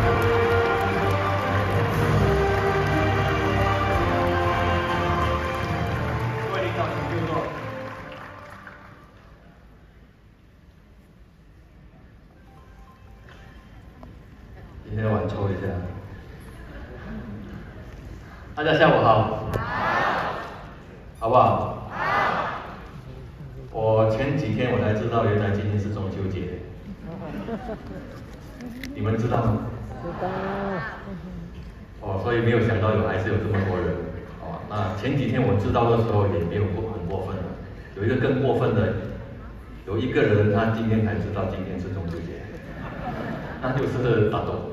各位领导，请就坐。今天晚抽一下。大家下午好。好不好？我前几天我才知道，原来今天是中秋节。你们知道吗？ 知道。 哦，所以没有想到还是有这么多人。哦，那前几天我知道的时候也没有很过分了。有一个更过分的，有一个人他今天才知道今天是中秋节，那就是大东。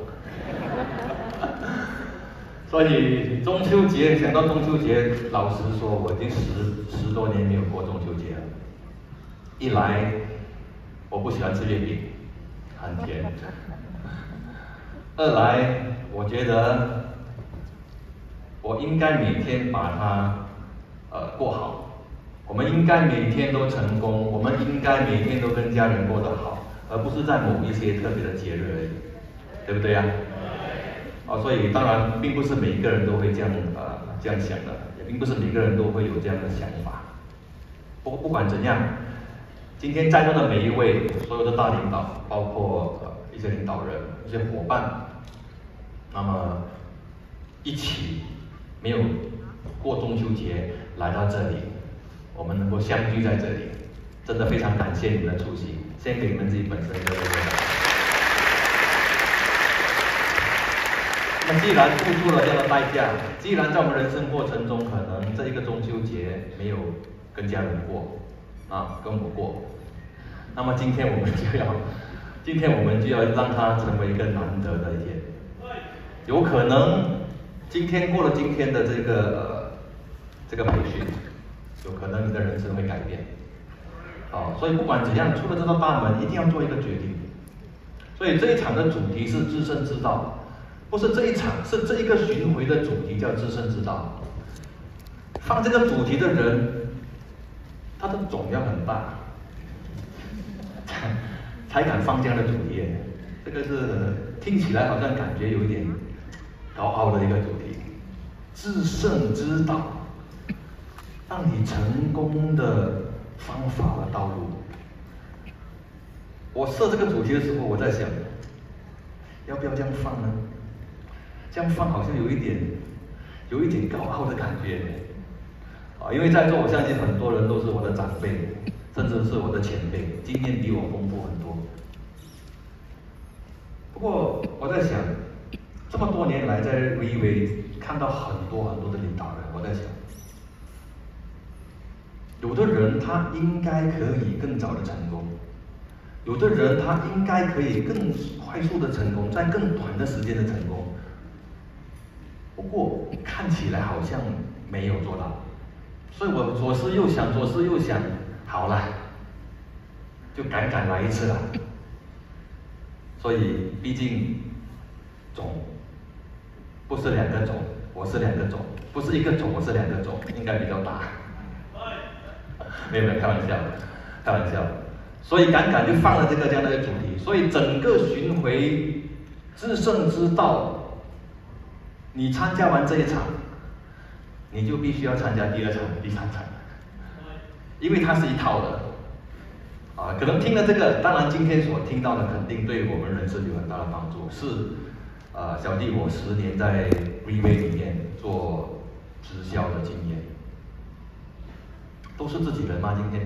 所以中秋节，想到中秋节，老实说，我已经十多年没有过中秋节了。一来，我不喜欢吃月饼，很甜；二来，我觉得我应该每天把它过好。我们应该每天都成功，我们应该每天都跟家人过得好，而不是在某一些特别的节日而已，对不对呀？所以当然，并不是每一个人都会这样想的，也并不是每个人都会有这样的想法。不管怎样，今天在座的每一位，所有的大领导，包括一些领导人、一些伙伴，那么一起没有过中秋节来到这里，我们能够相聚在这里，真的非常感谢你们的出席，先给你们自己本身的这个。那既然付出了这样的代价，既然在我们人生过程中可能这一个中秋节没有跟家人过，跟我过，那么今天我们就要让它成为一个难得的一天。有可能今天过了今天的这个培训，有可能你的人生会改变。所以不管怎样，出了这道大门，一定要做一个决定。所以这一场的主题是至圣之道。不是这一场，是这一个巡回的主题叫至圣之道。放这个主题的人，他的种要很大，才敢放这样的主题。这个是听起来好像感觉有一点高傲的一个主题。至圣之道，让你成功的方法和道路。我设这个主题的时候，我在想，要不要这样放呢？这样放好像有一点高傲的感觉，因为在座我相信很多人都是我的长辈，甚至是我的前辈，经验比我丰富很多。不过我在想，这么多年来在微微看到很多的领导人，我在想，有的人他应该可以更早的成功，有的人他应该可以更快速的成功，在更短的时间的成功。不过看起来好像没有做到，所以我左思右想，好了，就敢来一次了。所以毕竟种不是两个种，我是两个种，不是一个种，我是两个种，应该比较大。没有，开玩笑。所以敢就放了这样的主题，所以整个巡回至圣之道。你参加完这一场，你就必须要参加第二场、第三场，因为它是一套的。可能听了这个，当然今天所听到的肯定对我们人生有很大的帮助。是小弟我10年在微微里面做直销的经验，都是自己人吗？今天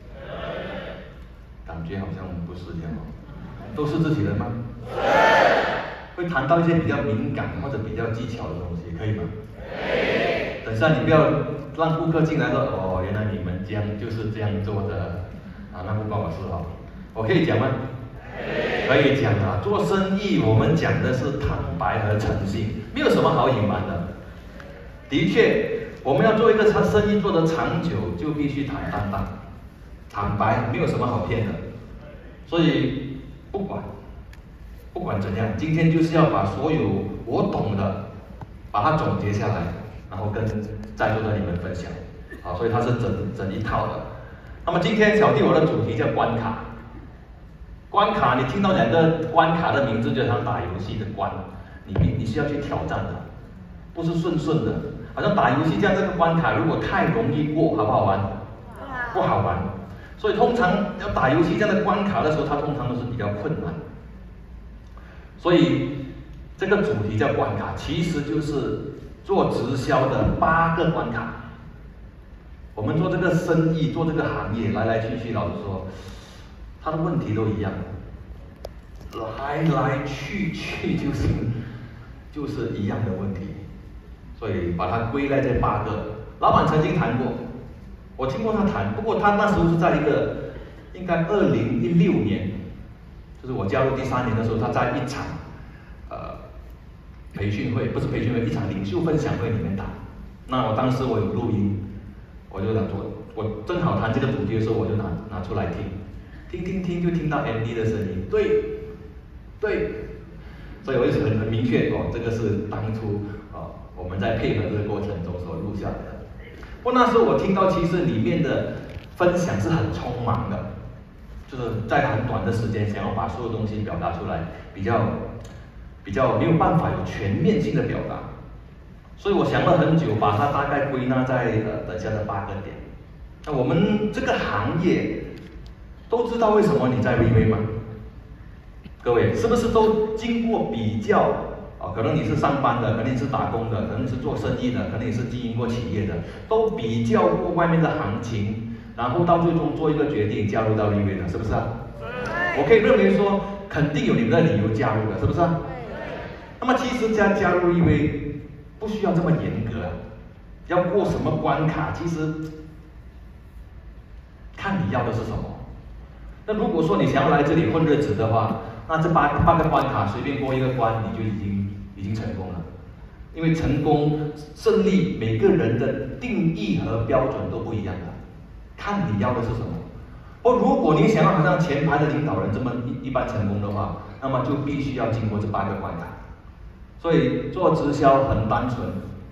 感觉好像不是这样都是自己人吗？会谈到一些比较敏感或者比较技巧的东西，可以吗？可以。等下你不要让顾客进来说，原来你们就是这样做的，那不关我事哦。我可以讲吗？可以讲啊。做生意我们讲的是坦白和诚信，没有什么好隐瞒的。的确，我们要做一个生意做得长久，就必须坦荡，坦白，没有什么好骗的。所以不管怎样，今天就是要把所有我懂的，把它总结下来，然后跟在座的你们分享。所以它是整一套的。那么今天小弟我的主题叫关卡。 关卡，你听到两个关卡的名字，就像打游戏的关，你是要去挑战的，不是顺顺的。好像打游戏这样，这个关卡如果太容易过，好不好玩？不好玩。所以通常要打游戏这样的关卡的时候，它通常都是比较困难。所以这个主题叫关卡，其实就是做直销的8个关卡。我们做这个生意，做这个行业，来来去去，老实说，他的问题都一样，来来去去就是一样的问题，所以把它归类这8个。老板曾经谈过，我听过他谈，不过他那时候是在一个应该2016年，就是我加入第3年的时候，他在一场培训会，不是培训会，一场领袖分享会里面谈。那我当时我有录音，我就我正好谈这个主题的时候，我就拿出来听，就听到 MD 的声音，对，所以我就很明确哦，这个是当初我们在配合这个过程中所录下来的。不过那时候我听到，其实里面的分享是很匆忙的，就是在很短的时间想要把所有东西表达出来，比较没有办法有全面性的表达，所以我想了很久，把它大概归纳在等下的8个点。那我们这个行业都知道为什么你在 Revay 吗？各位是不是都经过比较可能你是上班的，可能你是打工的，可能你是做生意的，可能你是经营过企业的，都比较过外面的行情，然后到最终做一个决定，加入到 Revay 的，是不是啊？我可以认为说，肯定有你们的理由加入的，是不是啊？那么其实加入Revay不需要这么严格，要过什么关卡，其实看你要的是什么。那如果说你想要来这里混日子的话，那这八个关卡随便过一个关，你就已经成功了。因为成功胜利，每个人的定义和标准都不一样的，看你要的是什么。如果你想要好像前排的领导人这么一般成功的话，那么就必须要经过这8个关卡。所以做直销很单纯，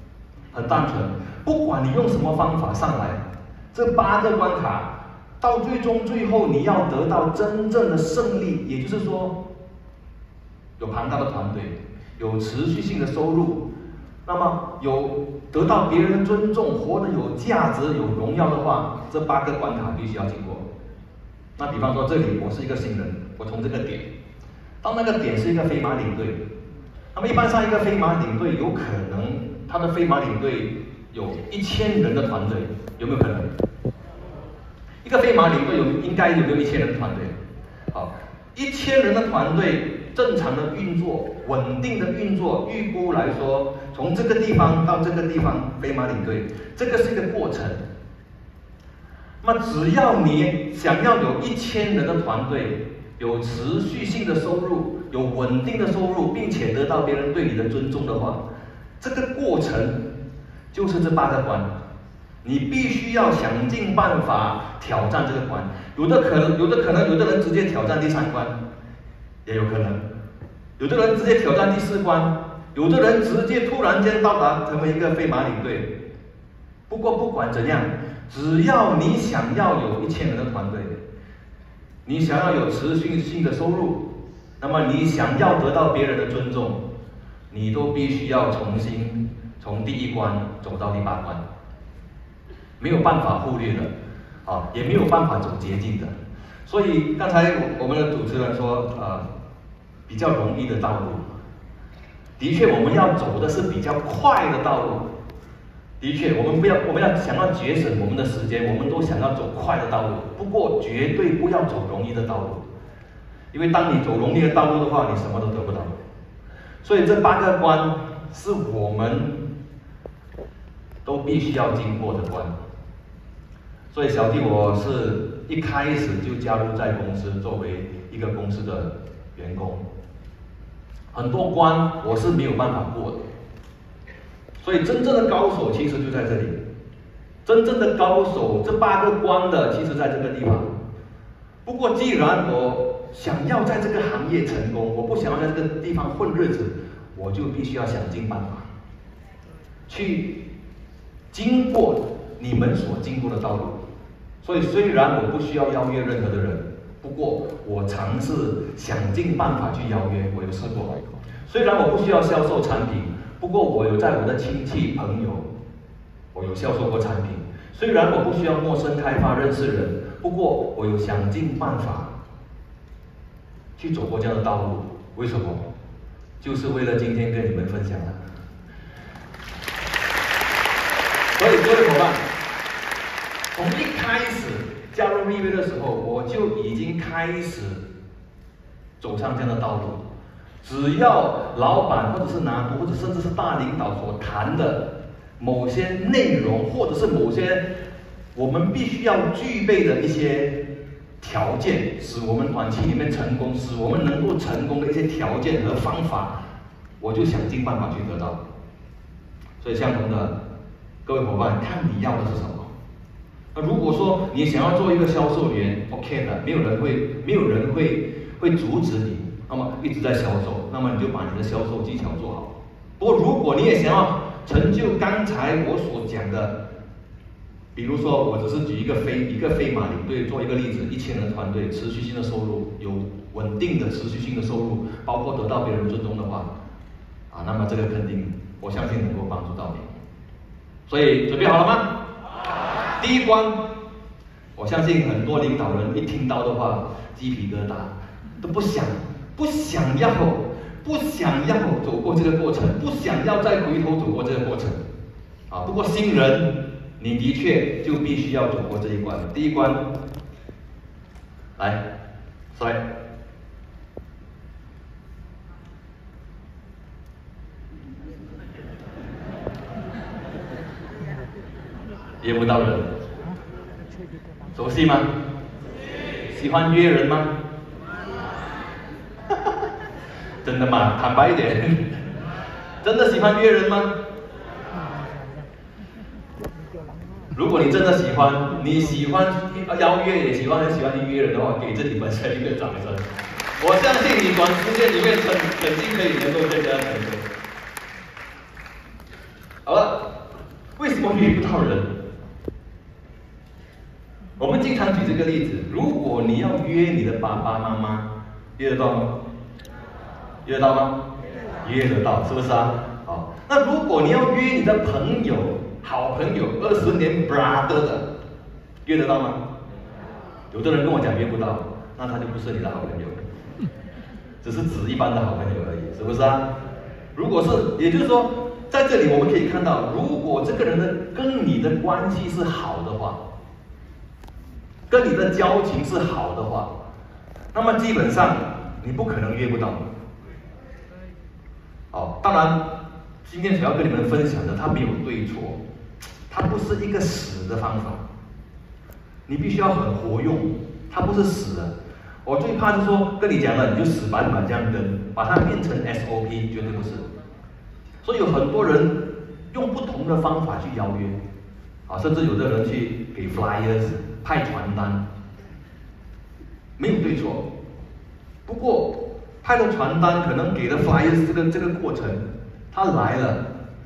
不管你用什么方法上来，这8个关卡到最后你要得到真正的胜利，也就是说有庞大的团队，有持续性的收入，那么有得到别人的尊重，活得有价值、有荣耀的话，这8个关卡必须要经过。那比方说这里我是一个新人，我从这个点到那个点是一个飞马领队。那么一般上一个飞马领队有可能他的飞马领队有1000人的团队，有没有可能？一个飞马领队应该有没有1000人的团队？好，1000人的团队正常的运作、稳定的运作，预估来说，从这个地方到这个地方，飞马领队这个是一个过程。那么只要你想要有1000人的团队，有持续性的收入，有稳定的收入，并且得到别人对你的尊重的话，这个过程就是这8个关。你必须要想尽办法挑战这个关。有的可能有的人直接挑战第3关，也有可能；有的人直接挑战第4关，有的人直接突然间到达成为一个飞马领队。不过不管怎样，只要你想要有1000人的团队，你想要有持续性的收入，那么你想要得到别人的尊重，你都必须要重新从第1关走到第8关，没有办法忽略的，也没有办法走捷径的。所以刚才我们的主持人说，比较容易的道路，的确我们要走的是比较快的道路。的确，我们要想要节省我们的时间，我们都想要走快的道路。不过绝对不要走容易的道路，因为当你走容易的道路的话，你什么都得不到。所以这8个关是我们都必须要经过的关。所以小弟我是一开始就加入在公司，作为一个公司的员工，很多关我是没有办法过的。所以真正的高手其实就在这里，真正的高手这8个关的其实在这个地方。不过既然我想要在这个行业成功，我不想要在这个地方混日子，我就必须要想尽办法去经过你们所经过的道路。所以虽然我不需要邀约任何的人， 不过我尝试想尽办法去邀约，我有试过。虽然我不需要销售产品，不过我有在我的亲戚朋友，我有销售过产品。虽然我不需要陌生开发认识人，不过我有想尽办法去走过这样的道路。为什么？就是为了今天跟你们分享的。所以各位伙伴，从一开始加入蜜月的时候，我就已经开始走上这样的道路。只要老板或者是拿督，或者甚至是大领导所谈的某些内容，或者是某些我们必须要具备的一些条件，使我们短期里面成功，使我们能够成功的一些条件和方法，我就想尽办法去得到。所以相同的，各位伙伴，看你要的是什么。那如果说你想要做一个销售员 ，OK 的，没有人会阻止你。那么一直在销售，那么你就把你的销售技巧做好。不过如果你也想要成就刚才我所讲的，比如说我只是举一个飞马领队做一个例子，1000人团队持续性的收入，有稳定的持续性的收入，包括得到别人尊重的话，那么这个肯定我相信能够帮助到你。所以准备好了吗？第一关，我相信很多领导人一听到的话，鸡皮疙瘩，都不想要走过这个过程，不想要再回头走过这个过程。不过新人，你的确就必须要走过这一关。第一关，来，摔。约不到人，熟悉吗？喜欢约人吗？真的吗？坦白一点，真的喜欢约人吗？如果你真的喜欢，你喜欢邀约，也很喜欢去约人的话，给自己本身一个掌声。我相信你短时间里面肯定可以能够更加成功。好了，为什么约不到人？我们经常举这个例子，如果你要约你的爸爸妈妈，约得到吗？约得到吗？约得到，是不是啊？好，那如果你要约你的朋友、好朋友，20年 brother 的，约得到吗？有的人跟我讲约不到，那他就不是你的好朋友，只是指一般的好朋友而已，是不是啊？如果是，也就是说，在这里我们可以看到，如果这个人的跟你的关系是好的话，跟你的交情是好的话，那么基本上你不可能约不到。当然，今天想要跟你们分享的，它没有对错，它不是一个死的方法，你必须要很活用，它不是死的。我最怕是说跟你讲了，你就死板板这样跟，把它变成 SOP， 绝对不是。所以有很多人用不同的方法去邀约，甚至有的人去给 flyers 派传单，没有对错。不过派了传单，可能给了 flyers 这个过程，他来了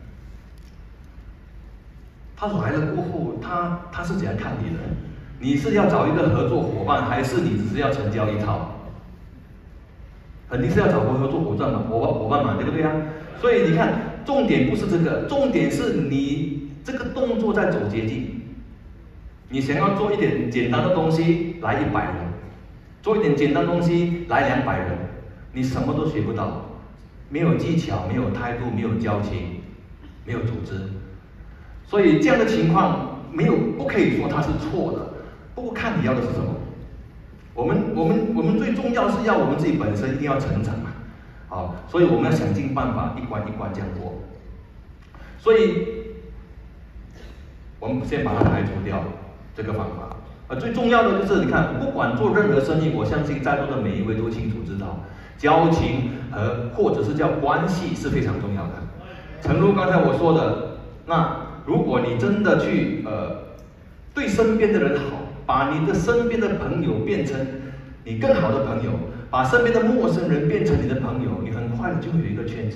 过后，他是怎样看你的？你是要找一个合作伙伴，还是你只是要成交一套？肯定是要找个合作伙伴嘛，对不对啊？所以你看，重点不是这个，重点是你这个动作在走捷径。你想要做一点简单的东西，来100人；做一点简单的东西，来200人，你什么都学不到，没有技巧，没有态度，没有交情，没有组织。所以这样的情况不可以说它是错的，不过看你要的是什么。我们最重要是要我们自己本身一定要成长嘛，所以我们要想尽办法一关一关这样过。所以我们先把它排除掉这个方法。最重要的就是你看，不管做任何生意，我相信在座的每一位都清楚知道，交情或者是叫关系是非常重要的。诚如刚才我说的，那如果你真的去对身边的人好，把你的身边的朋友变成你更好的朋友，把身边的陌生人变成你的朋友，你很快的就会有一个圈子。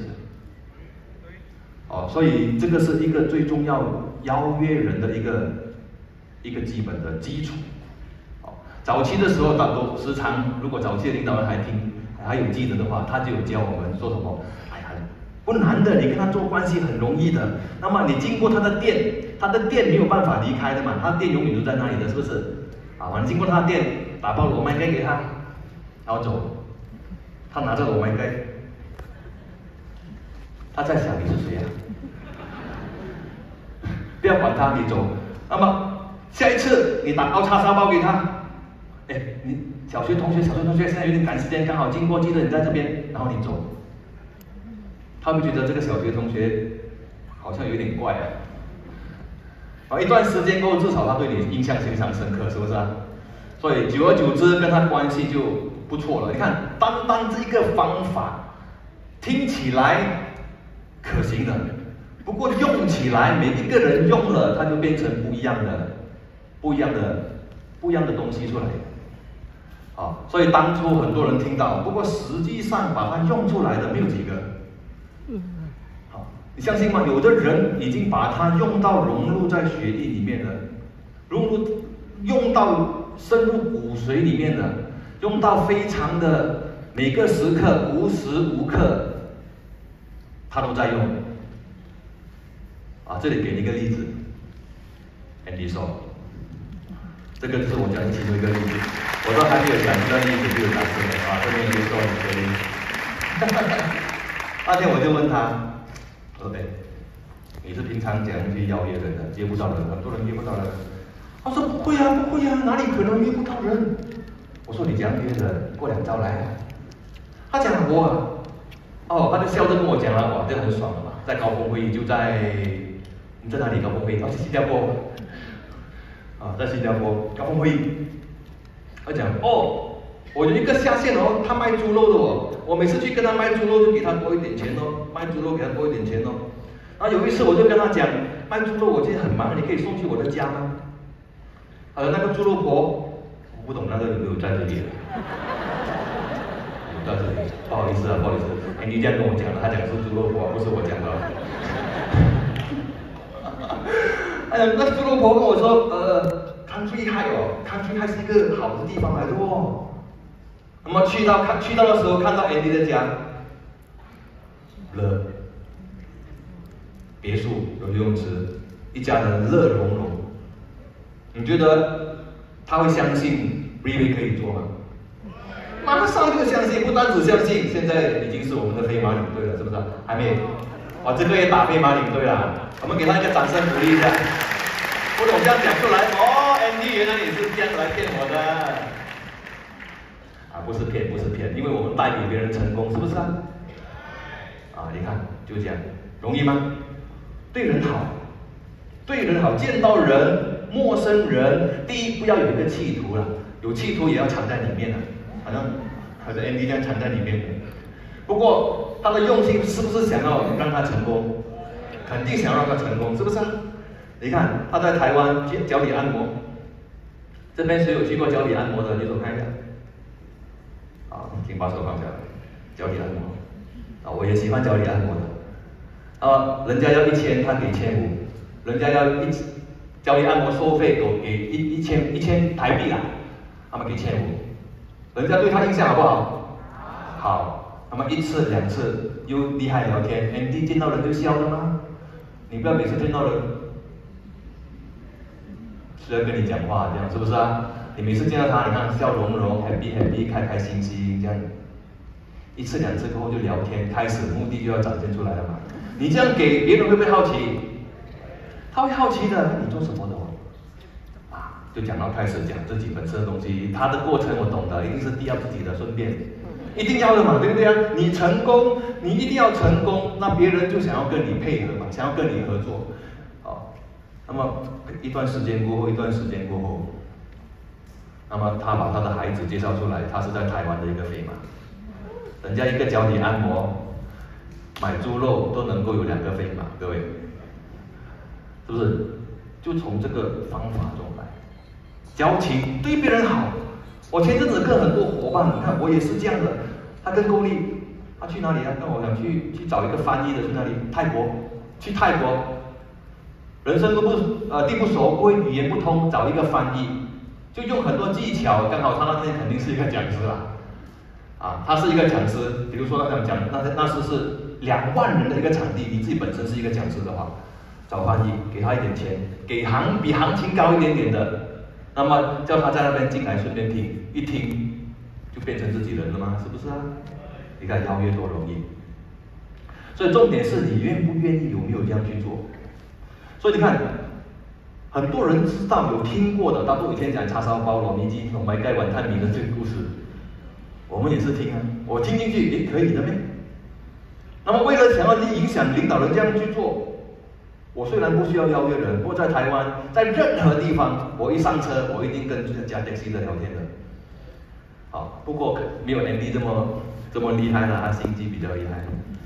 所以这个是一个最重要邀约人的一个基本的基础。 早期的时候，都时常，如果早期的领导人还有记得的话，他就有教我们说什么，哎呀，不难的，你跟他做关系很容易的。那么你经过他的店，他的店没有办法离开的嘛，他的店永远都在那里的，是不是？啊，你经过他的店，打包裸麦盖给他，然后走，他拿着裸麦盖，他在想你是谁啊？不要管他，你走。那么下一次你打包叉烧包给他。哎，你小学同学，现在有点赶时间，刚好经过，记得你在这边，然后你走。他们觉得这个小学同学好像有点怪啊。然后一段时间过后，至少他对你印象非常深刻，是不是啊？所以久而久之，跟他关系就不错了。你看，单单这个方法听起来可行的，不过用起来，每一个人用了，它就变成不一样的东西出来。啊，所以当初很多人听到，不过实际上把它用出来的没有几个。好，你相信吗？有的人已经把它用到融入在血液里面了，用到深入骨髓里面了，用到非常的每个时刻无时无刻，他都在用。啊，这里给你一个例子 ，Andy 说。这个就是我讲的其中一个例子，我都还没有讲这个例子就有讲这个啊，这边就说你可以。那天我就问他，说哎，你是平常怎样去邀约人的？约不到人，很多人约不到人。他说不会啊，哪里可能约不到人？我说你怎样约的？过2招来啊。他讲我他就笑着跟我讲了，哇，这很爽的嘛，在高峰会议就在，你在哪里高峰会议？去新加坡。在新加坡高峰会议，他讲我有一个下线他卖猪肉的我每次去跟他卖猪肉就给他多一点钱卖猪肉给他多一点钱然后有一次我就跟他讲，卖猪肉我今天很忙，你可以送去我的家吗？那个猪肉婆，我不懂那个有没有在这里？有在这里，不好意思，你这样跟我讲了，他讲是猪肉婆，不是我讲的。那猪肉婆跟我说，Country High High 是一个好的地方来的那么去到的时候，看到 Andy 的家，别墅有游泳池，一家人乐融融。你觉得他会相信 River 可以做吗？马上就相信，不单只相信，现在已经是我们的飞马领队了，是不是？还没，这个月打飞马领队了，我们给他一个掌声鼓励一下。不懂这样讲出来，Andy 原来也是这样来骗我的，不是骗，因为我们带给别人成功，是不是啊？你看就这样，容易吗？对人好，见到人，陌生人，第一不要有一个企图了，有企图也要藏在里面了，好像 Andy 这样藏在里面的。不过他的用心是不是想要让他成功？肯定想要让他成功，是不是啊？你看他在台湾脚底按摩，这边谁有去过脚底按摩的？举手看一下。请把手放下来。脚底按摩，我也喜欢脚底按摩的。人家要1000，他给1500，人家要脚底按摩收费给1000台币啦，他们给1500，人家对他印象好不好？好。那么1次2次又厉害聊天，Andy 见到人就笑的吗？你不要每次见到人。是要跟你讲话，这样是不是啊？你每次见到他，你看笑容融 ，happy， 开心这样。1次2次过后就聊天，开始目的就要展现出来了嘛。你这样给别人会不会好奇？他会好奇的，你做什么的就讲到开始讲自己本身的东西，他的过程我懂得，一定是递到自己的，顺便，一定要的嘛，对不对啊？你成功，你一定要成功，那别人就想要跟你配合嘛，想要跟你合作。那么一段时间过后，那么他把他的孩子介绍出来，他是在台湾的一个飞马，人家一个脚底按摩，买猪肉都能够有2个飞马，各位，是不是？就从这个方法中来，交情对别人好。我前阵子跟很多伙伴，你看我也是这样的，他跟够力，他去哪里啊？跟我想去找一个翻译的，去哪里？去泰国。人生地不熟，语言不通，找一个翻译， 就用很多技巧。刚好他那天肯定是一个讲师啦，他是一个讲师。比如说那是2万人的一个场地，你自己本身是一个讲师的话，找翻译，给他一点钱，给比行情高一点点的，那么叫他在那边进来顺便听，一听就变成自己人了吗？是不是啊？你看邀约多容易。所以重点是你愿不愿意，有没有这样去做。所以你看，很多人知道有听过的，大都以前讲叉烧包、糯米鸡、买盖碗探米的这个故事，我们也是听啊。我听进去，可以的咩？那么为了想要影响领导人这样去做，我虽然不需要邀约人，不过在台湾，在任何地方，我一上车，我一定跟加 taxi 的聊天的。好，不过没有 Andy 这么厉害啦，他心机比较厉害，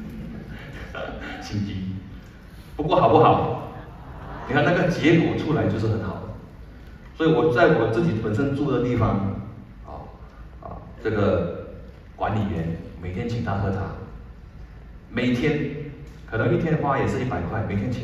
心机。不过好不好？你看那个结果出来就是很好的。所以我在我自己本身住的地方，这个管理员每天请他喝茶，每天可能一天花也是100块，每天请。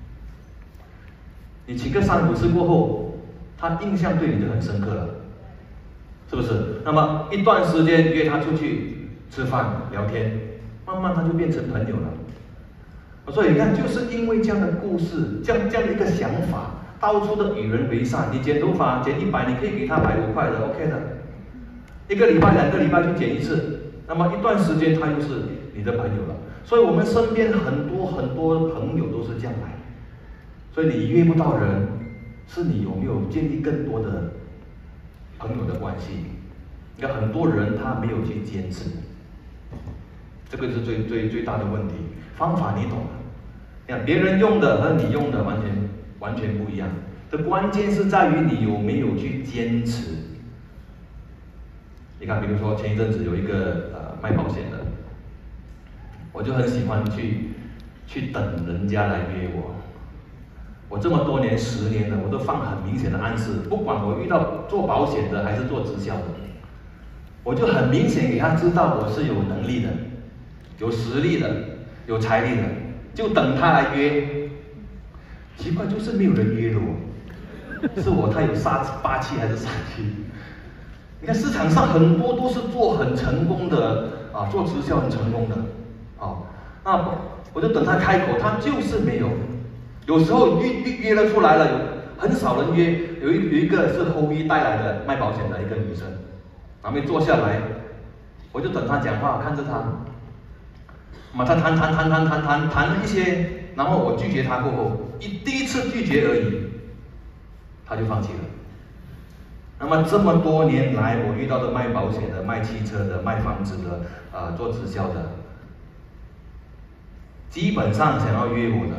你请个3、5次过后，他印象对你就很深刻了，是不是？那么一段时间约他出去吃饭聊天，慢慢他就变成朋友了。所以你看，就是因为这样的故事，这样的一个想法，到处的与人为善。你剪头发剪100，你可以给他150块的 ，OK 的。1个礼拜、2个礼拜去剪一次，那么一段时间他又是你的朋友了。所以我们身边很多朋友都是这样来。所以你约不到人，是你有没有建立更多的朋友的关系？你看很多人他没有去坚持，这个是最大的问题。方法你懂了，你看别人用的和你用的完全不一样。这关键是在于你有没有去坚持。你看，比如说前一阵子有一个卖保险的，我就很喜欢去等人家来约我。我这么多年10年了，我都放很明显的暗示，不管我遇到做保险的还是做直销的，我就很明显给他知道我是有能力的、有实力的、有财力的，就等他来约。奇怪，就是没有人约了我，是我太有霸气还是杀气？你看市场上很多都是做很成功的做直销很成功的，那我就等他开口，他就是没有。有时候约了出来了，有很少人约。有一个是后裔带来的卖保险的一个女生，然后坐下来，我就等她讲话，看着她，她谈了一些，然后我拒绝她过后，第一次拒绝而已，她就放弃了。那么这么多年来，我遇到的卖保险的、卖汽车的、卖房子的、做直销的，基本上想要约我的，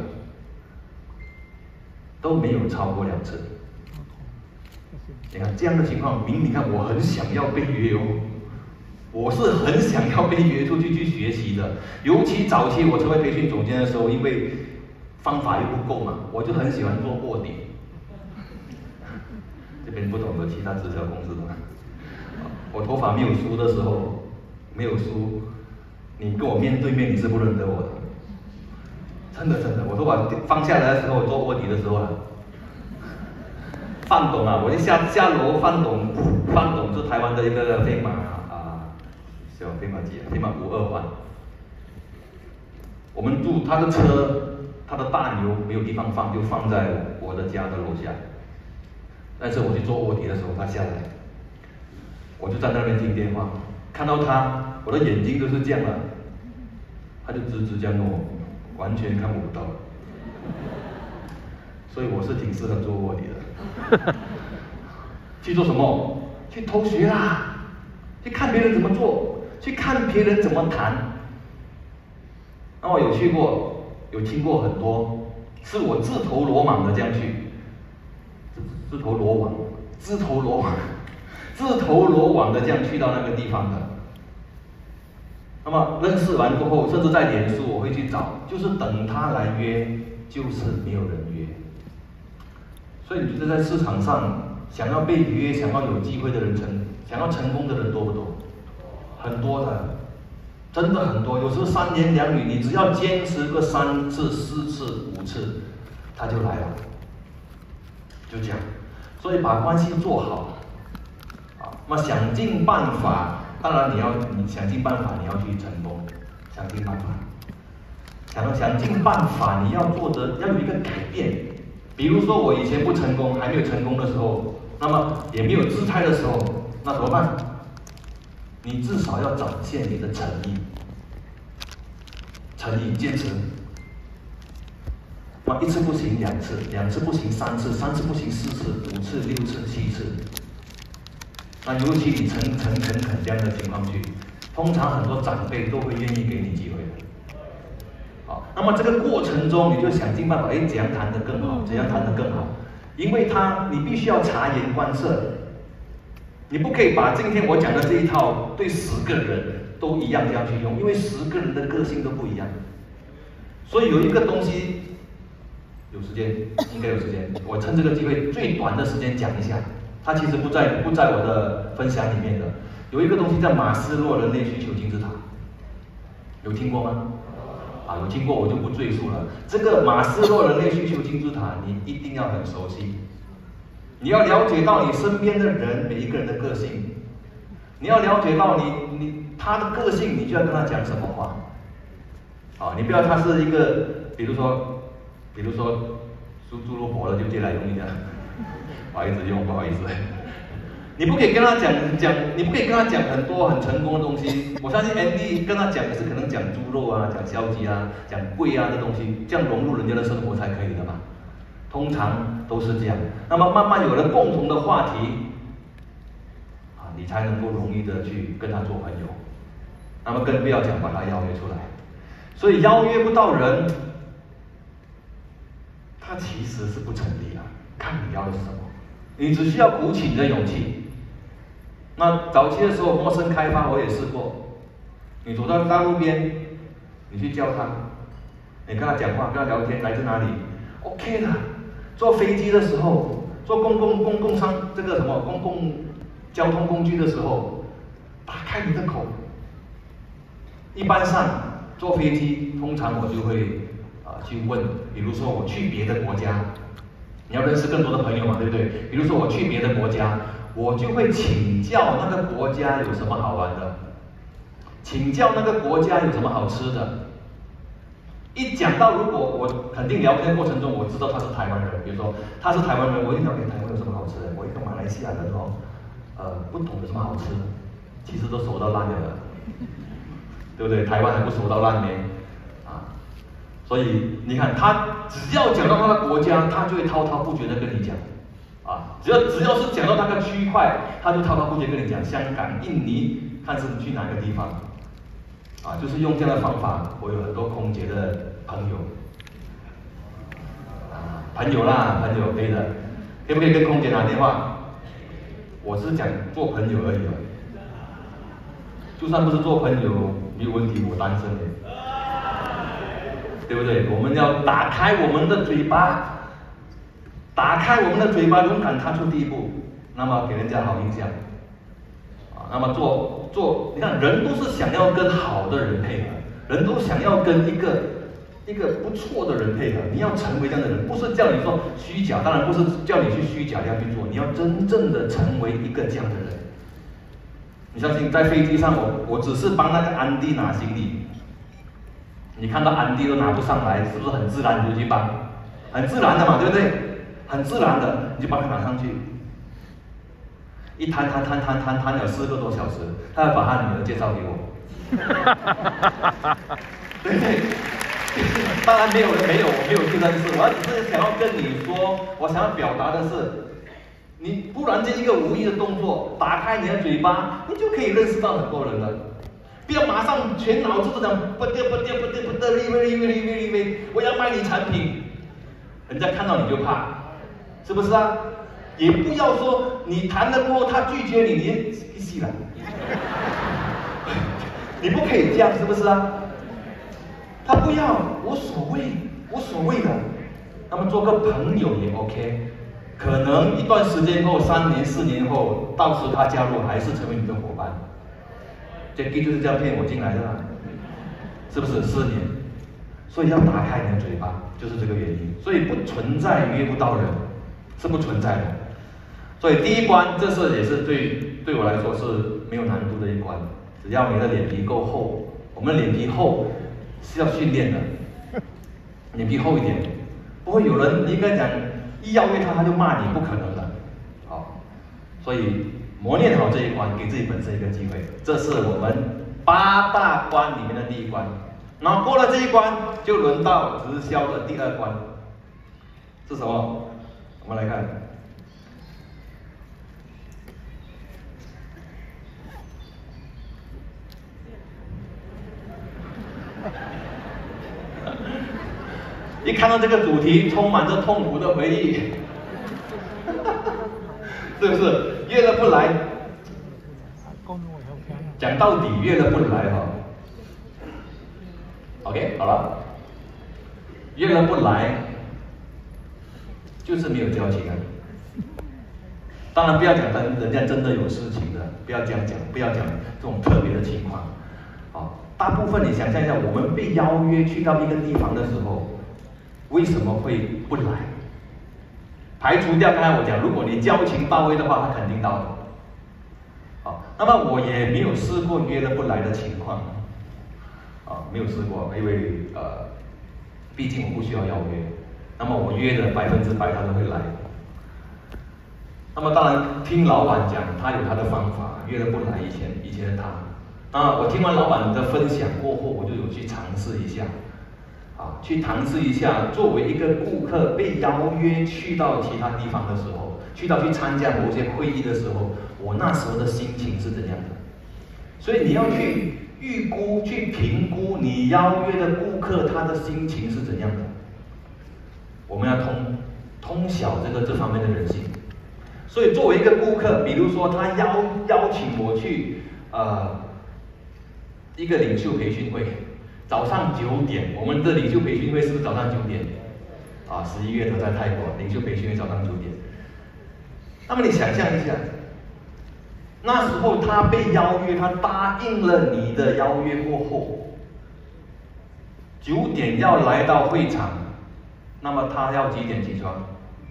都没有超过2次。你看这样的情况，你看我很想要被约哦，我是很想要被约出去学习的。尤其早期我成为培训总监的时候，因为方法又不够嘛，我就很喜欢做卧底。这边不懂得其他直销公司的，我头发没有梳的时候，没有梳，你跟我面对面你是不认得我的。真的，我头发放下来的时候，我做卧底的时候范董我就下楼，范董是台湾的一个飞马小飞马机，飞马52环。我们住他的车，他的大牛没有地方放，就放在我的家的楼下。但是我去做卧底的时候，他下来，我就在那边听电话，看到他，我的眼睛都是这样了，他就直这样弄我，完全看不到。所以我是挺适合做卧底的。去做什么？去偷学啦，去看别人怎么做，去看别人怎么谈。那我有去过，有听过很多，是我自投罗网的这样去，自投罗网的这样去到那个地方的。那么认识完过后，甚至在脸书我会去找，就是等他来约，就是没有人约。所以你觉得在市场上，想要被约、想要有机会的人想要成功的人多不多？很多的，真的很多。有时候3言2语，你只要坚持个3次、4次、5次，他就来了。就这样。所以把关系做好， 那么想尽办法，当然你想尽办法，你要去成功，想尽办法，想尽办法，你要做的要有一个改变。比如说我以前不成功，还没有成功的时候，那么也没有姿态的时候，那怎么办？你至少要展现你的诚意，坚持。那一次不行2次，2次不行3次，3次不行4次，5次、6次、7次。那尤其你诚这样的情况去，通常很多长辈都会愿意给你机会的。好，那么这个过程中，你就想尽办法，怎样谈得更好，怎样谈得更好，因为你必须要察言观色，你不可以把今天我讲的这一套对10个人都一样这样去用，因为10个人的个性都不一样。所以有一个东西，有时间应该有时间，我趁这个机会最短的时间讲一下。它其实不在我的分享里面的。有一个东西叫马斯洛人类需求金字塔，有听过吗？有听过我就不赘述了。这个马斯洛人类需求金字塔，你一定要很熟悉。你要了解到你身边的人每一个人的个性，你要了解到他的个性，你就要跟他讲什么话。你不要他是一个，比如说猪肉婆了就借来用一下。不好意思用，不好意思。你不可以跟他讲，你不可以跟他讲很多很成功的东西。我相信 Andy 跟他讲也是可能讲猪肉啊，讲消极啊，讲贵啊的东西，这样融入人家的生活才可以的嘛。通常都是这样。那么慢慢有了共同的话题，你才能够容易的去跟他做朋友。那么更不要讲把他邀约出来。所以邀约不到人，他其实是不成立的，看你要的是什么。你只需要鼓起你的勇气。那早期的时候，陌生开发我也试过。你走到大路边，你去叫他，你跟他讲话，跟他聊天，来自哪里 ？OK 的。坐飞机的时候，坐公共交通工具的时候，打开你的口。一般上坐飞机，通常我就会去问，比如说我去别的国家。你要认识更多的朋友嘛，对不对？比如说我去别的国家，我就会请教那个国家有什么好玩的，请教那个国家有什么好吃的。一讲到，如果我肯定聊天过程中我知道他是台湾人，比如说他是台湾人，我一了解台湾有什么好吃的。我一个马来西亚人不懂有什么好吃的，其实都熟到烂了，对不对？台湾还不熟到烂呢。所以你看，他只要讲到他的国家，他就会滔滔不绝的跟你讲，只要是讲到那个区块，他就滔滔不绝跟你讲香港、印尼，看是去哪个地方，就是用这样的方法。我有很多空姐的朋友，朋友可以的，可不可以跟空姐打电话？我是讲做朋友而已，就算不是做朋友，没有问题，我单身的。对不对？我们要打开我们的嘴巴，勇敢踏出第一步，那么给人家好印象。那么你看，人都是想要跟好的人配合，人都想要跟一个不错的人配合。你要成为这样的人，不是叫你说虚假，当然不是叫你去虚假这样去做，你要真正的成为一个这样的人。你相信，在飞机上，我只是帮那个安迪拿行李。你看到安迪都拿不上来，是不是很自然你就去帮？很自然的嘛，对不对？很自然的，你就帮他拿上去。一谈了4个多小时，他要把他女儿介绍给我。对不对？当然没有介绍，就是我只是想要跟你说，我想要表达的是，你忽然间一个无意的动作，打开你的嘴巴，你就可以认识到很多人了。不要马上全脑子都讲不对，我要卖你产品，人家看到你就怕，是不是啊？也不要说你谈了过后他拒绝你，你死了，你不可以这样，是不是啊？他不要，无所谓的，那么做个朋友也 OK， 可能一段时间后，3年4年后，到时他加入还是成为你的伙伴。Jackie 就是这样骗我进来的啦，是不是4年？所以要打开你的嘴巴，就是这个原因。所以不存在约不到人，是不存在的。所以第一关，这是也是最对我来说是没有难度的一关，只要你的脸皮够厚。我们脸皮厚是要训练的，脸皮厚一点，不会有人应该讲一邀约他他就骂你，不可能的。好，所以磨练好这一关，给自己本身一个机会，这是我们8大关里面的第一关。然后过了这一关，就轮到直销的第2关，是什么？我们来看。一看到这个主题，充满着痛苦的回忆，是不是？约了不来，讲到底约了不来哈。OK， 好了，约了不来，就是没有交情啊。当然不要讲人家真的有事情的，不要这样讲，不要讲这种特别的情况。好，大部分你想象一下，我们被邀约去到一个地方的时候。为什么会不来？排除掉刚才我讲，如果你交情到位的话，他肯定到的。好，那么我也没有试过约了不来的情况，没有试过，因为毕竟我不需要邀约。那么我约的100%他都会来。那么当然听老板讲，他有他的方法，约了不来以前的他，我听完老板的分享过后，我就有去尝试一下。去尝试一下，作为一个顾客被邀约去到其他地方的时候，去参加某些会议的时候，我那时候的心情是怎样的？所以你要去预估、去评估你邀约的顾客他的心情是怎样的。我们要通晓这方面的人性。所以作为一个顾客，比如说他邀请我去一个领袖培训会。早上9点，我们的领袖培训会是不是早上9点？11月他在泰国领袖培训会早上9点。那么你想象一下，那时候他被邀约，他答应了你的邀约过后，9点要来到会场，那么他要几点起床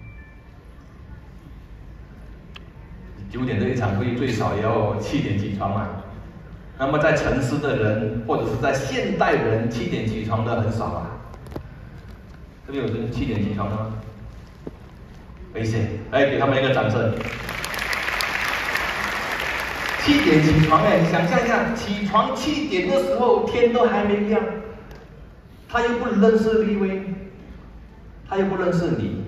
？9点的一场会最少也要7点起床嘛。那么在城市的人，或者是在现代人，7点起床的很少啊。这边有人7点起床的吗？危险！来给他们一个掌声。7点起床哎，想象一下，起床7点的时候，天都还没亮，他又不认识立威，他又不认识你。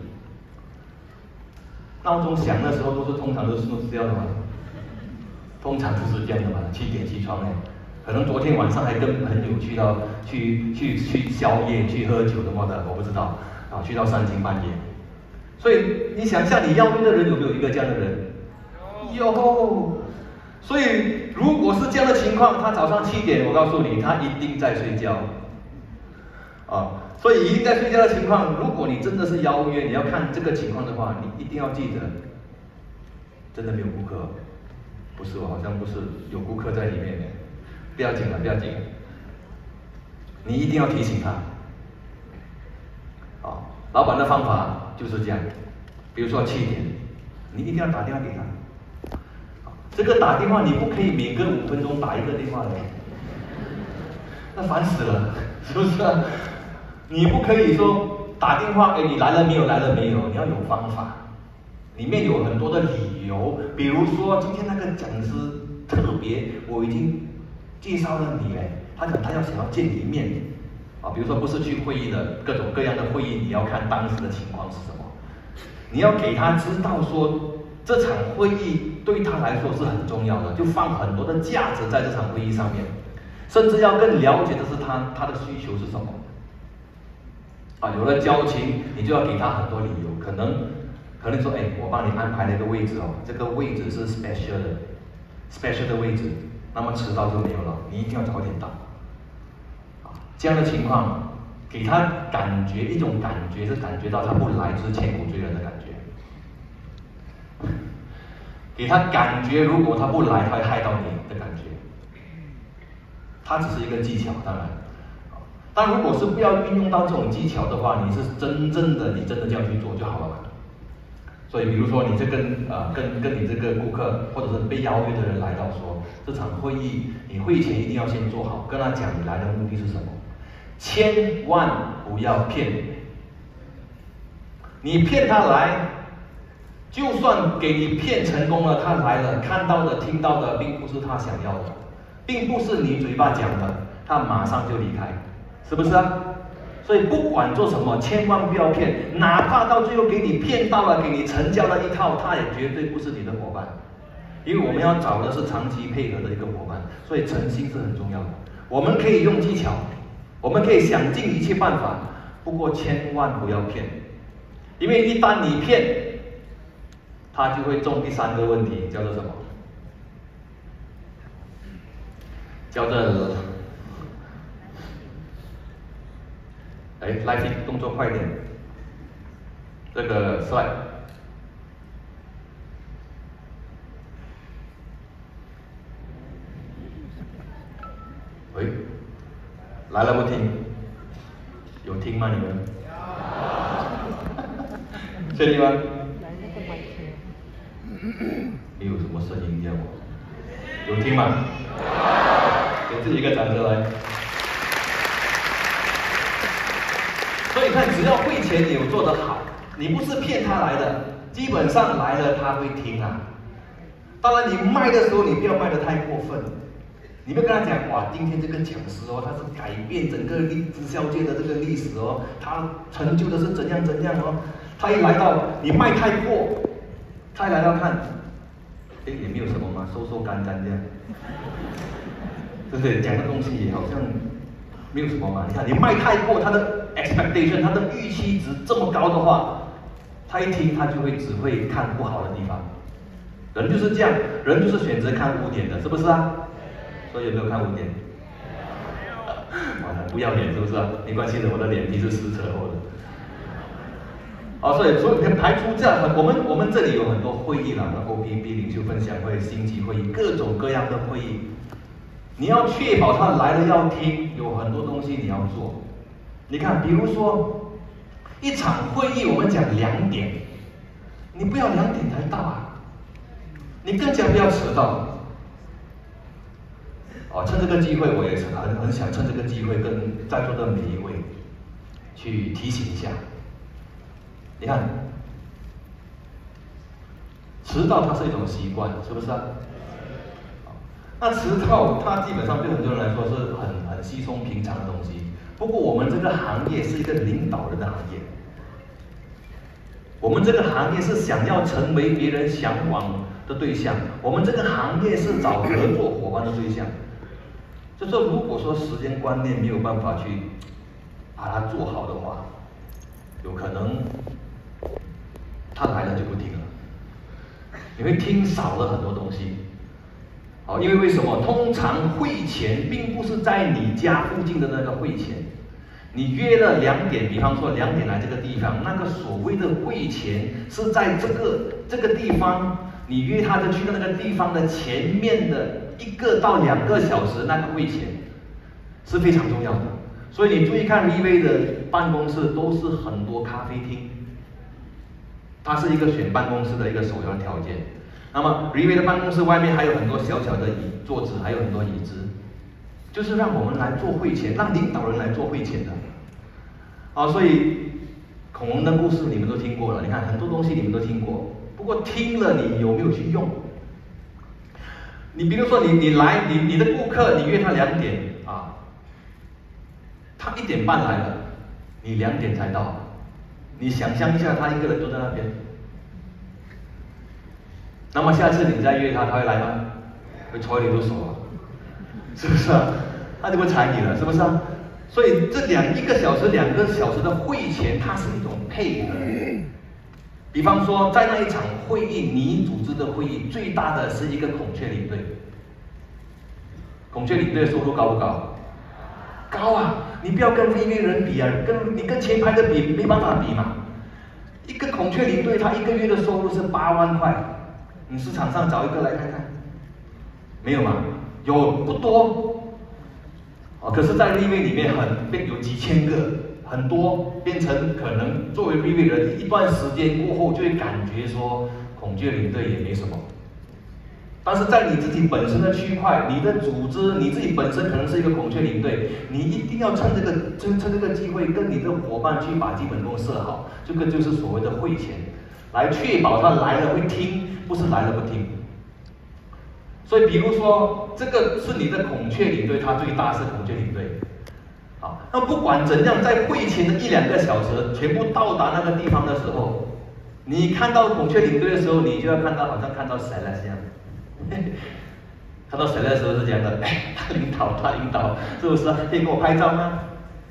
闹钟响的时候通常都是这样的嘛。通常就是这样的嘛，7点起床哎，可能昨天晚上还跟朋友去宵夜、去喝酒的么的，我不知道去到3更半夜。所以你想象你邀约的人有没有一个这样的人？有。所以如果是这样的情况，他早上7点，我告诉你，他一定在睡觉。所以一定在睡觉的情况，如果你真的是邀约，你要看这个情况的话，你一定要记得，真的没有顾客。不是，我好像不是有顾客在里面的，不要紧了，不要紧。你一定要提醒他。老板的方法就是这样，比如说7点，你一定要打电话给他。这个打电话你不可以每隔5分钟打一个电话的，那烦死了，是不是啊？你不可以说打电话，你来了没有？来了没有？你要有方法。里面有很多的理由，比如说今天那个讲师特别，我已经介绍了你嘞，他讲他想要见你一面，比如说不是去会议的各种各样的会议，你要看当时的情况是什么，你要给他知道说这场会议对他来说是很重要的，就放很多的价值在这场会议上面，甚至要更了解的是他的需求是什么。有了交情，你就要给他很多理由，可能说，我帮你安排了一个位置这个位置是 special 的位置，那么迟到就没有了，你一定要早点到。这样的情况，给他一种感觉是感觉到他不来就是千古罪人的感觉，给他感觉如果他不来，他会害到你的感觉。它只是一个技巧，当然。但如果是不要运用到这种技巧的话，你真的就要去做就好了嘛。 所以比如说你跟你这个顾客或者是被邀约的人来到说，这场会议你会前一定要先做好，跟他讲你来的目的是什么，千万不要骗。你骗他来，就算给你骗成功了，他来了，看到的、听到的，并不是他想要的，并不是你嘴巴讲的，他马上就离开，是不是啊？所以不管做什么，千万不要骗，哪怕到最后给你骗到了，给你成交了一套，他也绝对不是你的伙伴，因为我们要找的是长期配合的一个伙伴，所以诚信是很重要的。我们可以用技巧，我们可以想尽一切办法，不过千万不要骗，因为一旦你骗，他就会中第3个问题，叫做什么？叫做，live 动作快一点，这个 slide。喂，来了不听？有听吗？你们？确定吗？没有什么声音这样哦。有听吗？给自己一个掌声来。所以看，只要会前你有做得好，你不是骗他来的，基本上来了他会听啊。当然，你卖的时候你不要卖得太过分，你不要跟他讲哇，今天这个讲师哦，他是改变整个直销界的这个历史哦，他成就的是怎样怎样哦。他一来到，你卖太过，他一来到看，也没有什么嘛，收干这样，对不对？讲的东西好像没有什么嘛。你看你卖太过，他的 expectation， 他的预期值这么高的话，他一听他就会只会看不好的地方。人就是这样，人就是选择看污点的，是不是啊？所以有没有看污点？完了，不要脸是不是啊？没关系的，我的脸皮是10车后的。所以排除这样，我们这里有很多会议啦，OPP 领袖分享会、星级会议，各种各样的会议。你要确保他来了要听，有很多东西你要做。你看，比如说一场会议，我们讲2点，你不要2点才到啊，你更加不要迟到。趁这个机会，我也是很想趁这个机会跟在座的每一位去提醒一下。你看，迟到它是一种习惯，是不是啊？那迟到它基本上对很多人来说是很稀松平常的东西。不过我们这个行业是一个领导人的行业，我们这个行业是想要成为别人向往的对象，我们这个行业是找合作伙伴的对象。就说如果说时间观念没有办法去把它做好的话，有可能他来了就不听了，你会听少了很多东西。因为为什么？通常会前并不是在你家附近的那个会前，你约了2点，比方说2点来这个地方，那个所谓的会前是在这个地方，你约他的去的那个地方的前面的1个到2个小时，那个会前是非常重要的。所以你注意看 V 的办公室都是很多咖啡厅，它是一个选办公室的一个首要条件。那么 V 的办公室外面还有很多小小的桌子，还有很多椅子，就是让我们来做会前，让领导人来做会前的。所以恐龙的故事你们都听过了，你看很多东西你们都听过，不过听了你有没有去用？你比如说你来你的顾客，你约他2点啊，他1点半来了，你2点才到，你想象一下他一个人坐在那边，那么下次你再约他，他会来吗？会睬你都手啊，是不是啊？他就会睬你了，是不是啊？所以这1个小时、2个小时的会前，它是一种配合。比方说，在那一场会议，你组织的会议最大的是一个孔雀领队。孔雀领队的收入高不高？高啊！你不要跟 V 人比啊，你跟前排的比，没办法比嘛。一个孔雀领队，他1个月的收入是8万块，你市场上找一个来看看，没有吗？有不多。可是，在 V 里面有几千个很多变成可能作为 Vivi 人，一段时间过后就会感觉说孔雀领队也没什么。但是在你自己本身的区块，你的组织，你自己本身可能是一个孔雀领队，你一定要趁这个机会，跟你的伙伴去把基本功设好，这个就是所谓的会前，来确保他来了会听，不是来了不听。所以，比如说这个是你的孔雀领队，它最大是孔雀领队。好，那不管怎样，在会前的1-2个小时，全部到达那个地方的时候，你看到孔雀领队的时候，你就要看到好像看到谁了这样。看到谁的时候是这样的，哎，他领导，是不是？可以给我拍照吗？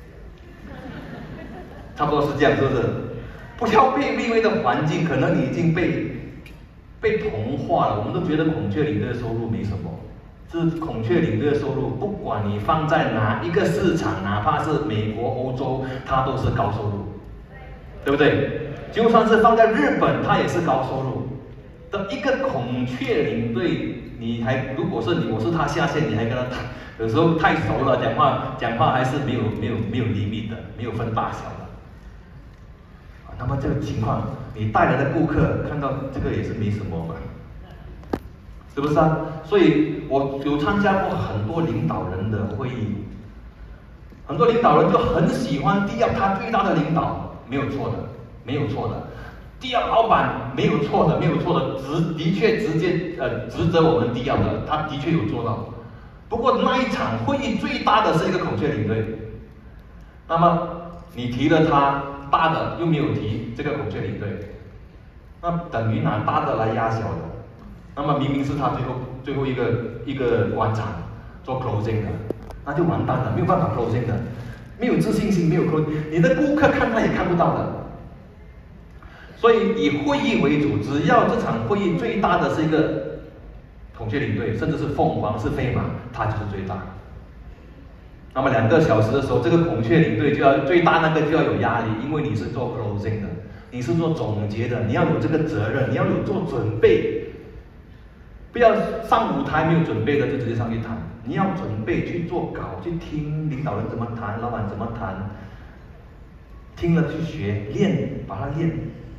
差不多是这样，是不是？不要被另外的环境，可能你已经被同化了。我们都觉得孔雀领队的收入没什么，这孔雀领队的收入，不管你放在哪一个市场，哪怕是美国、欧洲，它都是高收入，对不对？就算是放在日本，它也是高收入。的一个孔雀领队，你还如果是你，我是他下线，你还跟他谈，有时候太熟了，讲话还是没有limit的，没有分大小的。那么这个情况，你带来的顾客看到这个也是没什么嘛，是不是啊？所以我有参加过很多领导人的会议，很多领导人就很喜欢第二他最大的领导，没有错的。第二老板没有错的，的确直接职责我们第二的，他的确有做到。不过那一场会议最大的是一个孔雀领队，那么你提了他大的，又没有提这个孔雀领队，那等于拿大的来压小的。那么明明是他最后一个关场做 closing 的，那就完蛋了，没有办法 closing 的，没有自信心，没有 closing， 你的顾客看他也看不到的。所以以会议为主，只要这场会议最大的是一个孔雀领队，甚至是凤凰是飞马，它就是最大。那么2个小时的时候，这个孔雀领队就要最大那个就要有压力，因为你是做 closing 的，你是做总结的，你要有这个责任，你要有做准备，不要上舞台没有准备的就直接上去谈，你要准备去做稿，去听领导人怎么谈，老板怎么谈，听了去学练，把它练。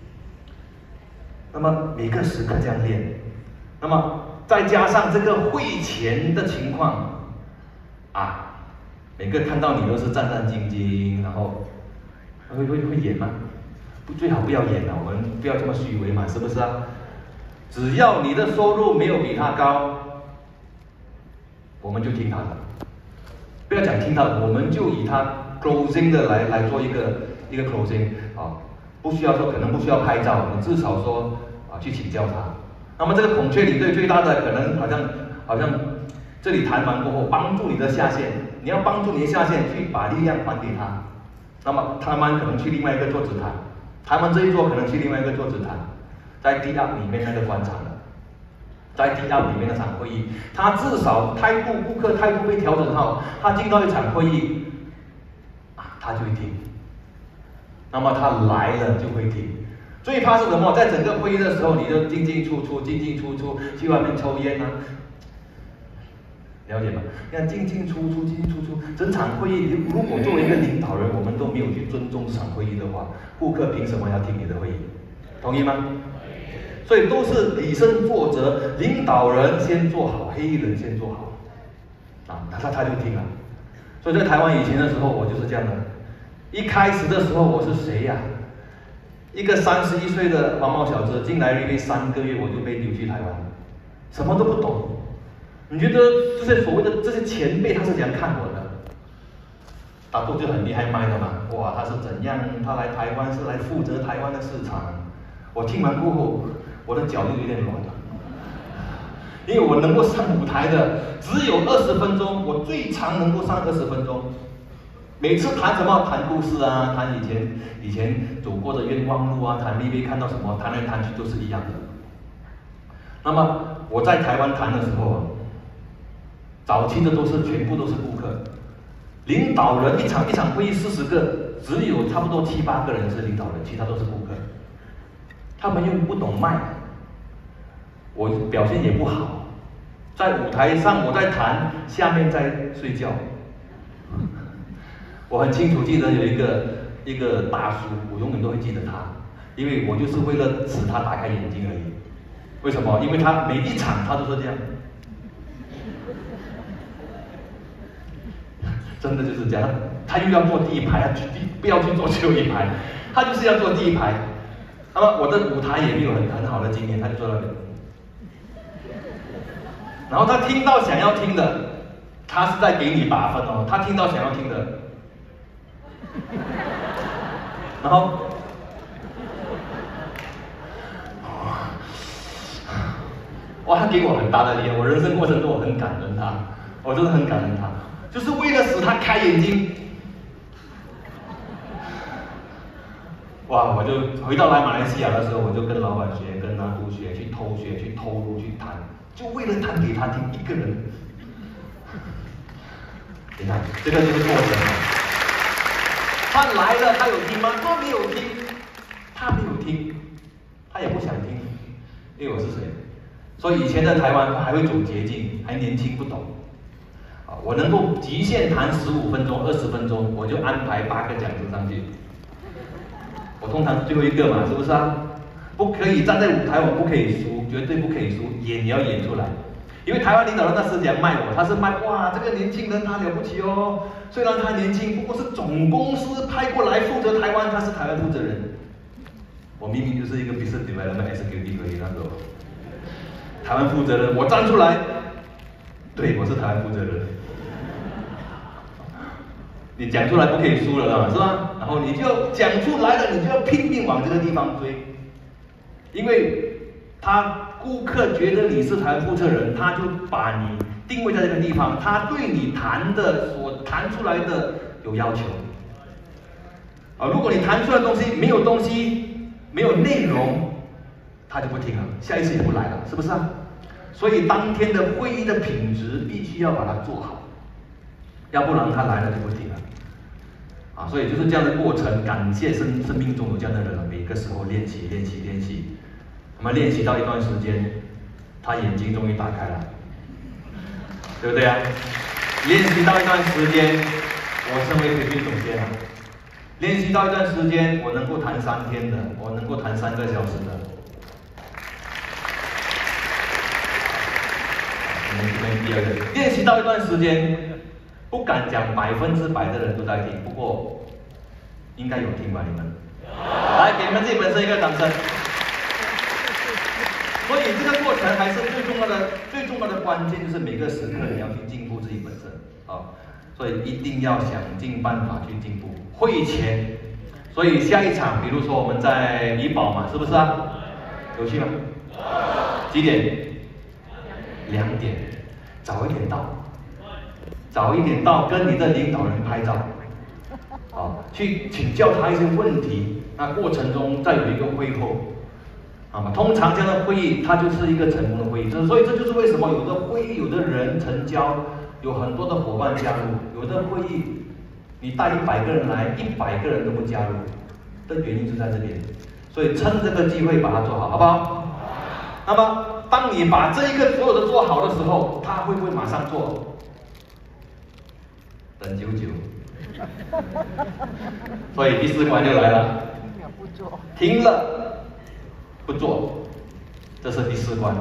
那么每个时刻这样练，那么再加上这个会前的情况，每个看到你都是战战兢兢，然后会演吗？最好不要演了，我们不要这么虚伪嘛，是不是啊？只要你的收入没有比他高，我们就听他的，不要讲听他的，我们就以他 closing 的来做一个 closing 啊。不需要说，可能不需要拍照，你至少说去请教他。那么这个孔雀领队最大的可能好像这里谈完过后，帮助你的下线，你要帮助你的下线去把力量还给他。那么他们可能去另外一个桌子谈，谈完这一桌可能去另外一个桌子谈，在第二里面那个官场的，在第二里面那场会议，他至少顾客态度被调整好，他进到一场会议，他就会听。那么他来了就会听，最怕是什么？在整个会议的时候，你就进进出出，去外面抽烟了解吗？你看进进出出，整场会议，如果作为一个领导人，我们都没有去尊重这场会议的话，顾客凭什么要听你的会议？同意吗？所以都是以身作则，领导人先做好，黑衣人先做好，他就听了。所以在台湾以前的时候，我就是这样的。一开始的时候我是谁呀？一个31岁的黄毛小子进来因为3个月我就被丢去台湾，什么都不懂。你觉得这些所谓的这些前辈他是怎样看我的？大都就很厉害卖的嘛，哇，他是怎样？他来台湾是来负责台湾的市场。我听完过后，我的脚就有点软了，因为我能够上舞台的只有20分钟，我最长能够上20分钟。每次谈什么？谈故事啊，谈以前走过的冤枉路啊，谈 VV 看到什么，谈来谈去都是一样的。那么我在台湾谈的时候，早期的全部都是顾客，领导人一场会议40个，只有差不多7、8个人是领导人，其他都是顾客。他们又不懂卖，我表现也不好，在舞台上我在谈，下面在睡觉。我很清楚记得有一个一个大叔，我永远都会记得他，因为我就是为了使他打开眼睛而已。为什么？因为他每一场他都是这样，真的就是这样。他又要坐第一排，他不要去坐最后一排，他就是要坐第一排。那么我的舞台也没有很好的经验，他就坐那里。然后他听到想要听的，他是在给你8分哦。他听到想要听的，然后，哇，他给我很大的力量。我人生过程中我很感恩他，我真的很感恩他，就是为了使他开眼睛。哇！我就回到来马来西亚的时候，我就跟老板学，跟阿杜学，去偷学，去偷录，去弹，就为了弹给他听一个人。你看，这个就是过程。他来了，他有听吗？他没有听，他没有听，他也不想听，因为我是谁？所以以前在台湾还会走捷径，还年轻不懂。我能够极限弹15分钟、20分钟，我就安排8个讲师上去。我通常最后一个嘛，是不是啊？不可以站在舞台，我不可以输，绝对不可以输，演你要演出来。因为台湾领导人那是这样卖我，他是卖哇，这个年轻人他了不起哦，虽然他年轻，不过是总公司派过来负责台湾，他是台湾负责人。我明明就是一个 business development executive 而已，那时候台湾负责人，我站出来，对，我是台湾负责人。你讲出来不可以输了，是吧？然后你就要讲出来了，你就要拼命往这个地方追，因为顾客觉得你是台湾负责人，他就把你定位在这个地方，他对你所弹出来的有要求。如果你弹出来的东西没有没有内容，他就不听了，下一次也不来了，是不是啊？所以当天的会议的品质必须要把它做好，要不然他来了就不听了。所以就是这样的过程，感谢生命中有这样的人，每个时候练习。那么练习到一段时间，他眼睛终于打开了，对不对啊？练习到一段时间，我成为培训总监了。练习到一段时间，我能够谈3天的，我能够谈3个小时的。我们这边第2个，练习到一段时间。不敢讲100%的人都在听，不过应该有听吧？你们，来给你们自己本身一个掌声。所以这个过程还是最重要的关键，就是每个时刻你要去进步自己本身所以一定要想尽办法去进步。会前，所以下一场，比如说我们在怡保嘛，是不是啊？有去吗？几点？2点，早一点到。早一点到，跟你的领导人拍照，去请教他一些问题。那过程中再有一个会后，通常这样的会议，它就是一个成功的会议。所以这就是为什么有的会议有的人成交，有很多的伙伴加入；有的会议你带100个人来，100个人都不加入，的原因就在这边。所以趁这个机会把它做好，好不好？那么当你把这一个所有的做好的时候，他会不会马上做？等久久，所以第4关就来了，停了不做，这是第4关。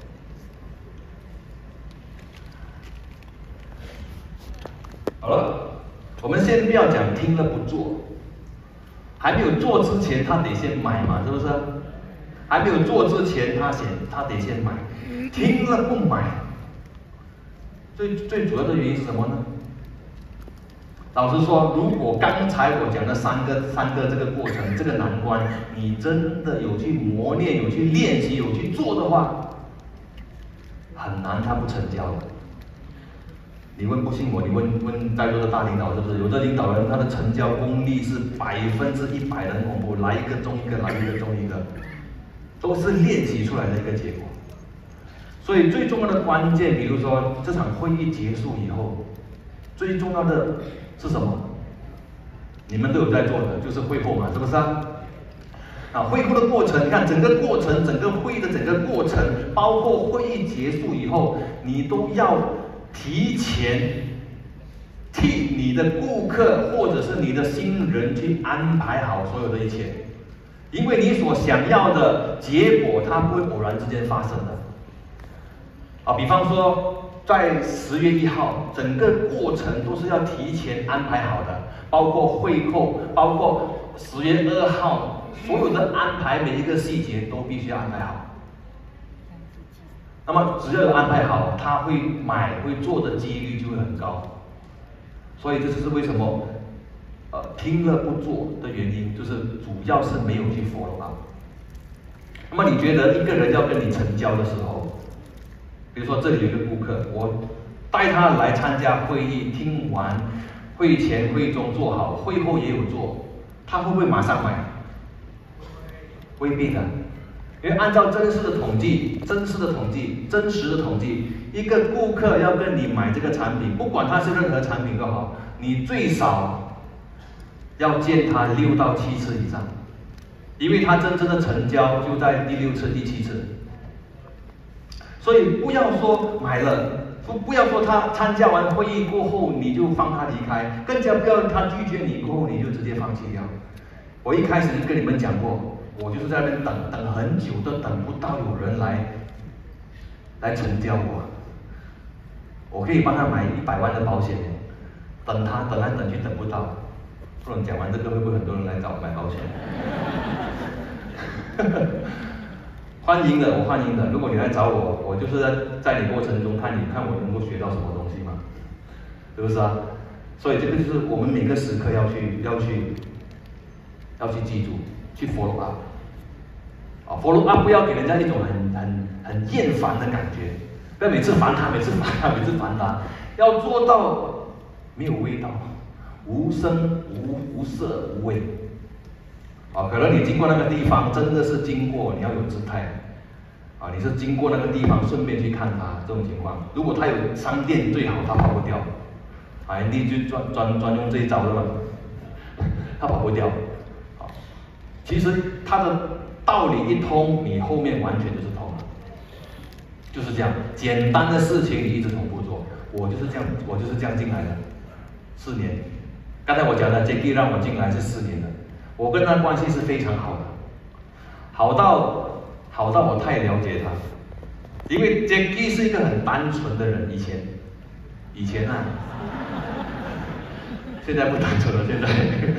好了，我们先不要讲听了不做，还没有做之前他得先买嘛，是不是？还没有做之前他得先买，听了不买，最主要的原因是什么呢？老实说，如果刚才我讲的三个这个过程，这个难关，你真的有去磨练、有去练习、有去做的话，很难他不成交的。你不信我，你问在座的大领导是不是？有的领导人他的成交功力是100%的，很恐怖，来一个中一个，来一个中一个，都是练习出来的一个结果。所以最重要的关键，比如说这场会议结束以后，最重要的是什么？你们都有在做的，就是会后嘛，是不是啊？会后的过程，你看整个过程，整个会议的整个过程，包括会议结束以后，你都要提替你的顾客或者是你的新人去安排好所有的一切，因为你所想要的结果，它不会偶然之间发生的。比方说，在10月1号，整个过程都是要提前安排好的，包括会后，包括10月2号，所有的安排每一个细节都必须要安排好。那么只要有安排好，他会买会做的几率就会很高。所以这就是为什么听了不做的原因，就是主要是没有去 follow up。那么你觉得一个人要跟你成交的时候，比如说这里有一个顾客，我带他来参加会议，听完会前会中做好，会后也有做，他会不会马上买？未必的。因为按照真实的统计，真实的统计，一个顾客要跟你买这个产品，不管他是任何产品都好，你最少要见他6到7次以上，因为他真正的成交就在第6次、第7次。所以不要说买了，不要说他参加完会议过后你就放他离开，更加不要他拒绝你过后你就直接放弃掉。我一开始就跟你们讲过。我就是在那边等很久都等不到有人来成交我，我可以帮他买100万的保险，等他等来等去等不到，不然讲完这个会不会很多人来找我买保险？欢迎的，我欢迎的。如果你来找我，我就是在你过程中看我能够学到什么东西嘛，是不是啊？所以这个就是我们每个时刻要去记住。去 follow up，follow up 不要给人家一种很厌烦的感觉，不要每次烦他，要做到没有味道，无声无色无味。可能你经过那个地方，真的是经过，你要有姿态。你是经过那个地方顺便去看他这种情况，如果他有商店最好他跑不掉，你就专用这一招的嘛，他跑不掉。其实他的道理一通，你后面完全就是通了，就是这样。简单的事情你一直重复做，我就是这样进来的，4年。刚才我讲的 Jackie 让我进来是4年的，我跟他关系是非常好的，好到我太了解他，因为 Jackie 是一个很单纯的人，以前啊，现在不单纯了，现在。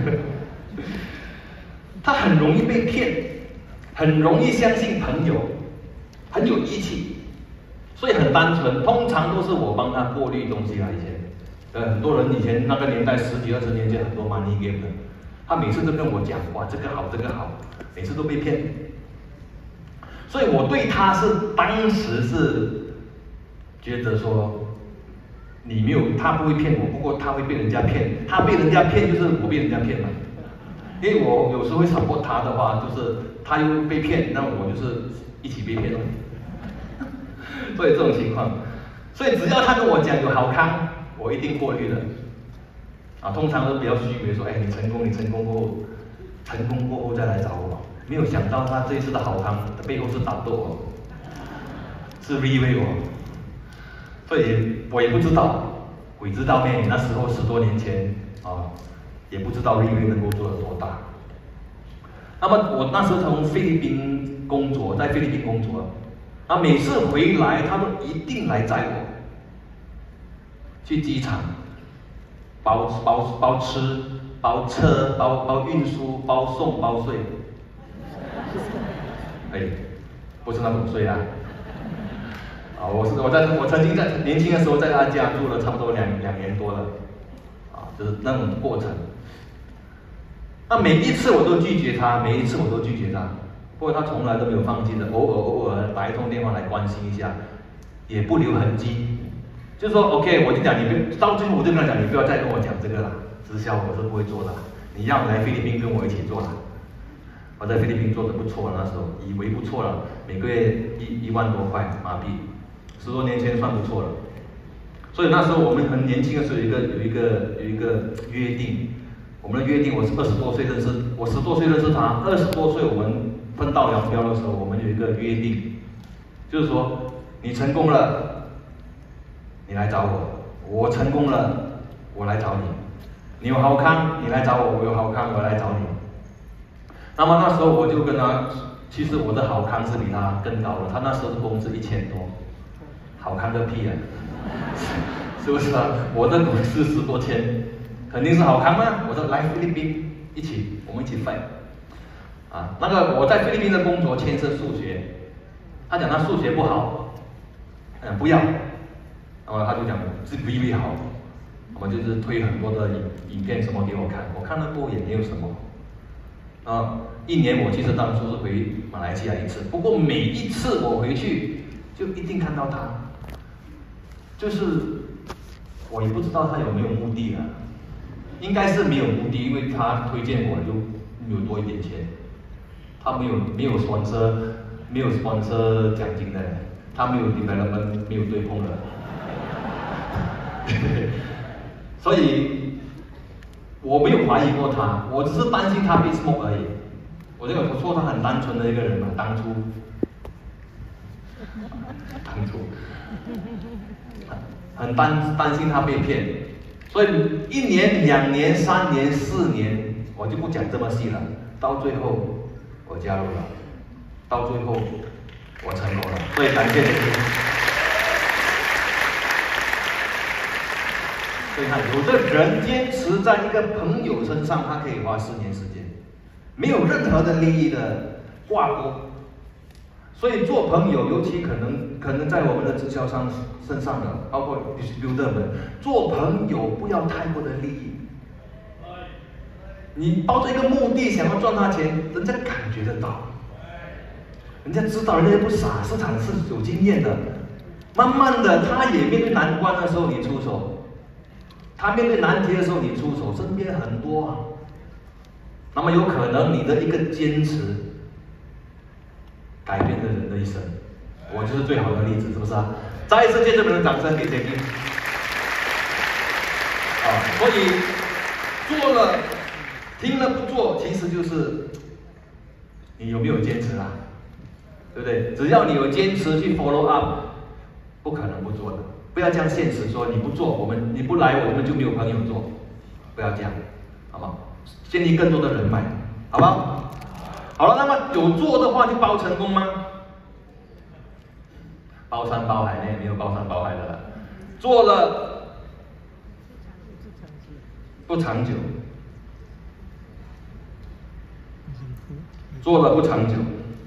他很容易被骗，很容易相信朋友，很有义气，所以很单纯。通常都是我帮他过滤东西啦。以前，很多人以前那个年代10几20年前很多 money game 的，他每次都跟我讲，哇，这个好，每次都被骗。所以我对他当时是觉得说，他不会骗我，不过他会被人家骗，他被人家骗就是我被人家骗嘛。因为我有时候会support他的话，就是他又被骗，那我就是一起被骗了。所以这种情况，所以只要他跟我讲有好康，我一定过滤了。通常都比较虚伪，说你成功过后再来找我。没有想到他这一次的好康的背后是打斗我，是 re 我，所以我也不知道，鬼知道咩？那时候10多年前也不知道利润能够做得多大。那么我那时候在菲律宾工作，每次回来他们一定来载我，去机场，包吃、包车、包运输、包送、包税。不是那种税啊。我曾经在年轻的时候在他家住了差不多2年多了，就是那种过程。那每一次我都拒绝他，不过他从来都没有放弃的，偶尔打一通电话来关心一下，也不留痕迹。就说 OK， 我就讲到最后我就跟他讲，你不要再跟我讲这个了，直销我是不会做的，你要来菲律宾跟我一起做了。我在菲律宾做的不错了，那时候以为不错了，每个月1万多块马币，10多年前算不错了。所以那时候我们很年轻的时候有一个约定。我们的约定，我是20多岁认识，我10多岁认识他，20多岁我们分道扬镳的时候，我们有一个约定，就是说，你成功了，你来找我；我成功了， 我来找你；你有好康，你来找我；我有好康，我来找你。那么那时候我就跟他，其实我的好康是比他更高的，他那时候的工资1000多，好康个屁啊！是不是啊？我的工资10多千，肯定是好康嘛。我说来菲律宾一起，我们一起飞。啊，那个我在菲律宾的工作牵涉数学，他讲他数学不好，不要，那么他就讲是 VV 好，我们就是推很多的影片什么给我看，我看了过也没有什么。一年我其实当初是回马来西亚1次，不过每一次我回去就一定看到他，就是我也不知道他有没有目的啊，应该是没有目的，因为他推荐我就有多一点钱。他没有 sponsor 奖金的，他没有 development 没有对碰的，所以我没有怀疑过他，我只是担心他被 smoke 而已。我说他很单纯的一个人嘛，当初很担心他被骗，所以1年、2年、3年、4年，我就不讲这么细了，到最后。我加入了，到最后我成功了，所以感谢你。所以看，有的人坚持在一个朋友身上，他可以花4年时间，没有任何的利益的挂钩。所以做朋友，尤其可能在我们的直销商身上的，包括 distributor 们，做朋友不要太过的利益。你抱着一个目的想要赚他钱，人家感觉得到，人家知道，人家不傻，市场是有经验的。慢慢的，他也面对难关的时候你出手，他面对难题的时候你出手，身边很多啊。那么有可能你的一个坚持，改变了人的一生。我就是最好的例子，是不是啊？再一次借这边的掌声给 Jackie。所以做了。听了不做，其实就是你有没有坚持啊？对不对？只要你有坚持去 follow up， 不可能不做的。不要这样现实说你不做，你不来，我们就没有朋友做。不要这样，好吗？建立更多的人脉，好不好？好了，那么有做的话就包成功吗？包山包海呢？没有包山包海的了。做了不长久。做了不长久，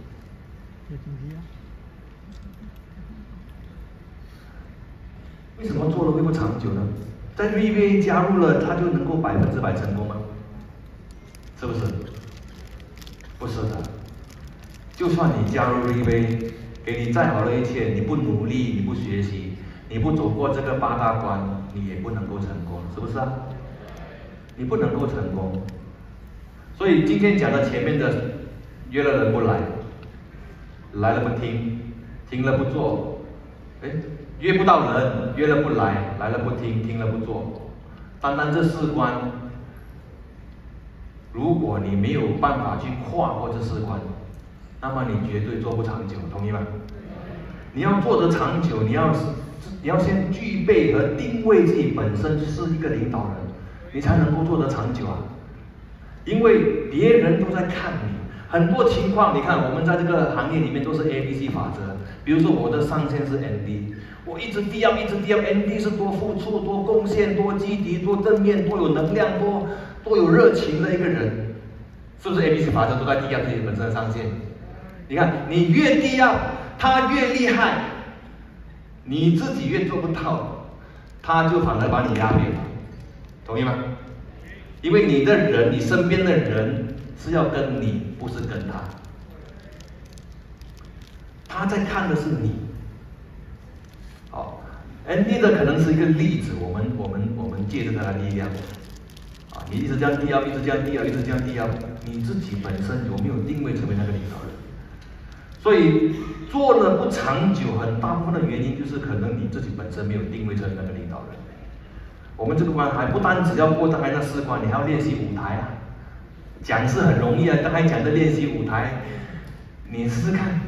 为什么做了会不长久呢？在 VBA 加入了，他就能够100%成功吗？是不是？不是的。就算你加入 VBA， 给你再好的一切，你不努力，你不学习，你不走过这个8大关，你也不能够成功，是不是啊？你不能够成功。所以今天讲的前面的。约了人不来，来了不听，听了不做，约不到人，约了不来，来了不听，听了不做。单单这4关，如果你没有办法去跨过这4关，那么你绝对做不长久，同意吗？你要做得长久，你要先具备和定位自己本身是一个领导人，你才能够做得长久啊。因为别人都在看你。很多情况，你看我们在这个行业里面都是 ABC 法则。比如说我的上线是 ND， 我一直低调，ND 是多付出、多贡献、多积极、多正面、多有能量、多有热情的一个人，是不是 ABC 法则都在低调自己本身的上线？你看，你越低调，他越厉害，你自己越做不到，他就反而把你压扁了，同意吗？因为你的人，你身边的人。是要跟你，不是跟他。他在看的是你。好 ，ND 的可能是一个例子，我们借着他的力量，你一直这样低调，一直这样低调，一直这样低调，你自己本身有没有定位成为那个领导人？所以做了不长久，很大部分的原因就是可能你自己本身没有定位成为那个领导人。我们这个关还不单只要过大概那4关，你还要练习舞台啊。讲是很容易啊，刚才讲的练习舞台，你试试看，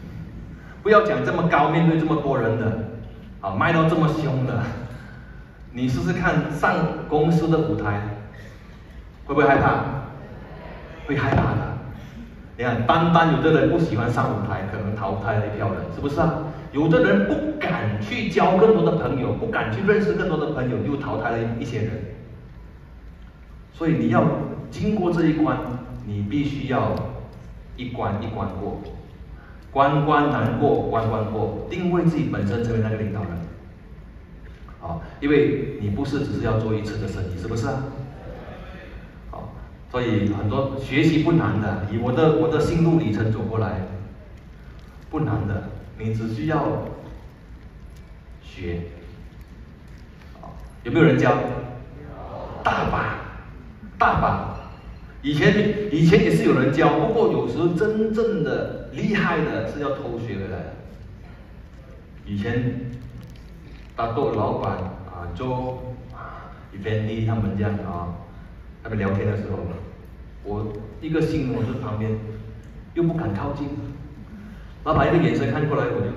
不要讲这么高，面对这么多人的，卖到这么凶的， 你试试看上公司的舞台，会不会害怕？会害怕的。你看，单有的人不喜欢上舞台，可能淘汰了一票人，是不是啊？有的人不敢去交更多的朋友，不敢去认识更多的朋友，又淘汰了一些人。所以你要经过这一关，你必须要一关一关过，关关难过关关过，定位自己本身成为那个领导人。好，因为你不是只是要做一次的生意，是不是啊？好，所以很多学习不难的，以我的心路里程走过来，不难的，你只需要学。好，有没有人教？大把，大把。以前也是有人教，不过有时候真正的厉害的是要偷学回来的。以前大豆老板啊，周Effendi 他们这样啊，他们聊天的时候，我一个新人我在旁边，又不敢靠近，老板一个眼神看过来，我就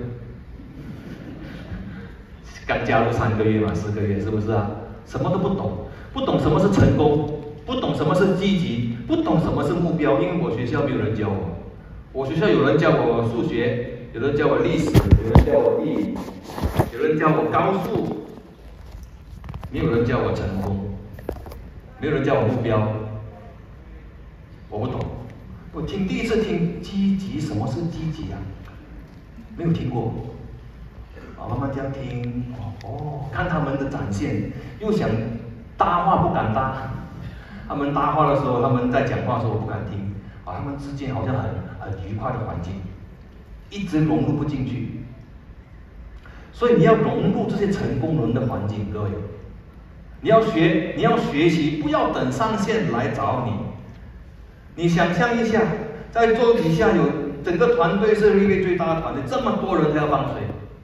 刚加入3个月嘛，4个月，是不是啊？什么都不懂，不懂什么是成功，不懂什么是积极，不懂什么是目标，因为我学校没有人教我，我学校有人教我数学，有人教我历史，有人教我地理，有人教我高数，没有人教我成功，没有人教我目标，我不懂。我第一次听积极，什么是积极啊？没有听过。慢慢这样听，看他们的展现，又想搭话不敢搭。他们搭话的时候，他们在讲话的时候我不敢听。他们之间好像很愉快的环境，一直融入不进去。所以你要融入这些成功人的环境，各位，你要学习，不要等上线来找你。你想象一下，在座底下有整个团队是瑞瑞最大的团队，这么多人，他要帮谁？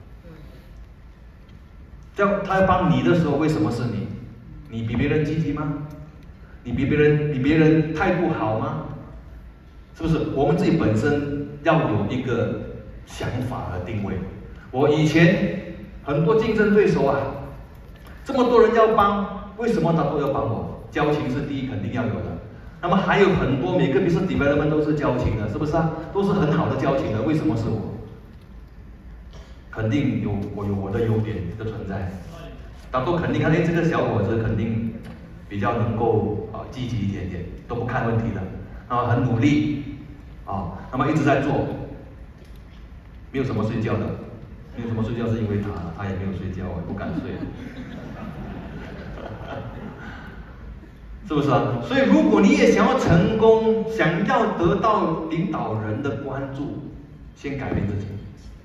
他要帮你的时候，为什么是你？你比别人积极吗？你比别人态度好吗？是不是？我们自己本身要有一个想法和定位。我以前很多竞争对手啊，这么多人要帮，为什么他都要帮我？交情是第一，肯定要有的。那么还有很多每个 business development 都是交情的，是不是啊？都是很好的交情的，为什么是我？肯定我有我的优点的存在，大都肯定看，这个小伙子肯定比较能够积极一点点，都不看问题的，很努力那么一直在做，没有什么睡觉的，没有什么睡觉是因为他也没有睡觉，也不敢睡，是不是啊？所以如果你也想要成功，想要得到领导人的关注，先改变自己。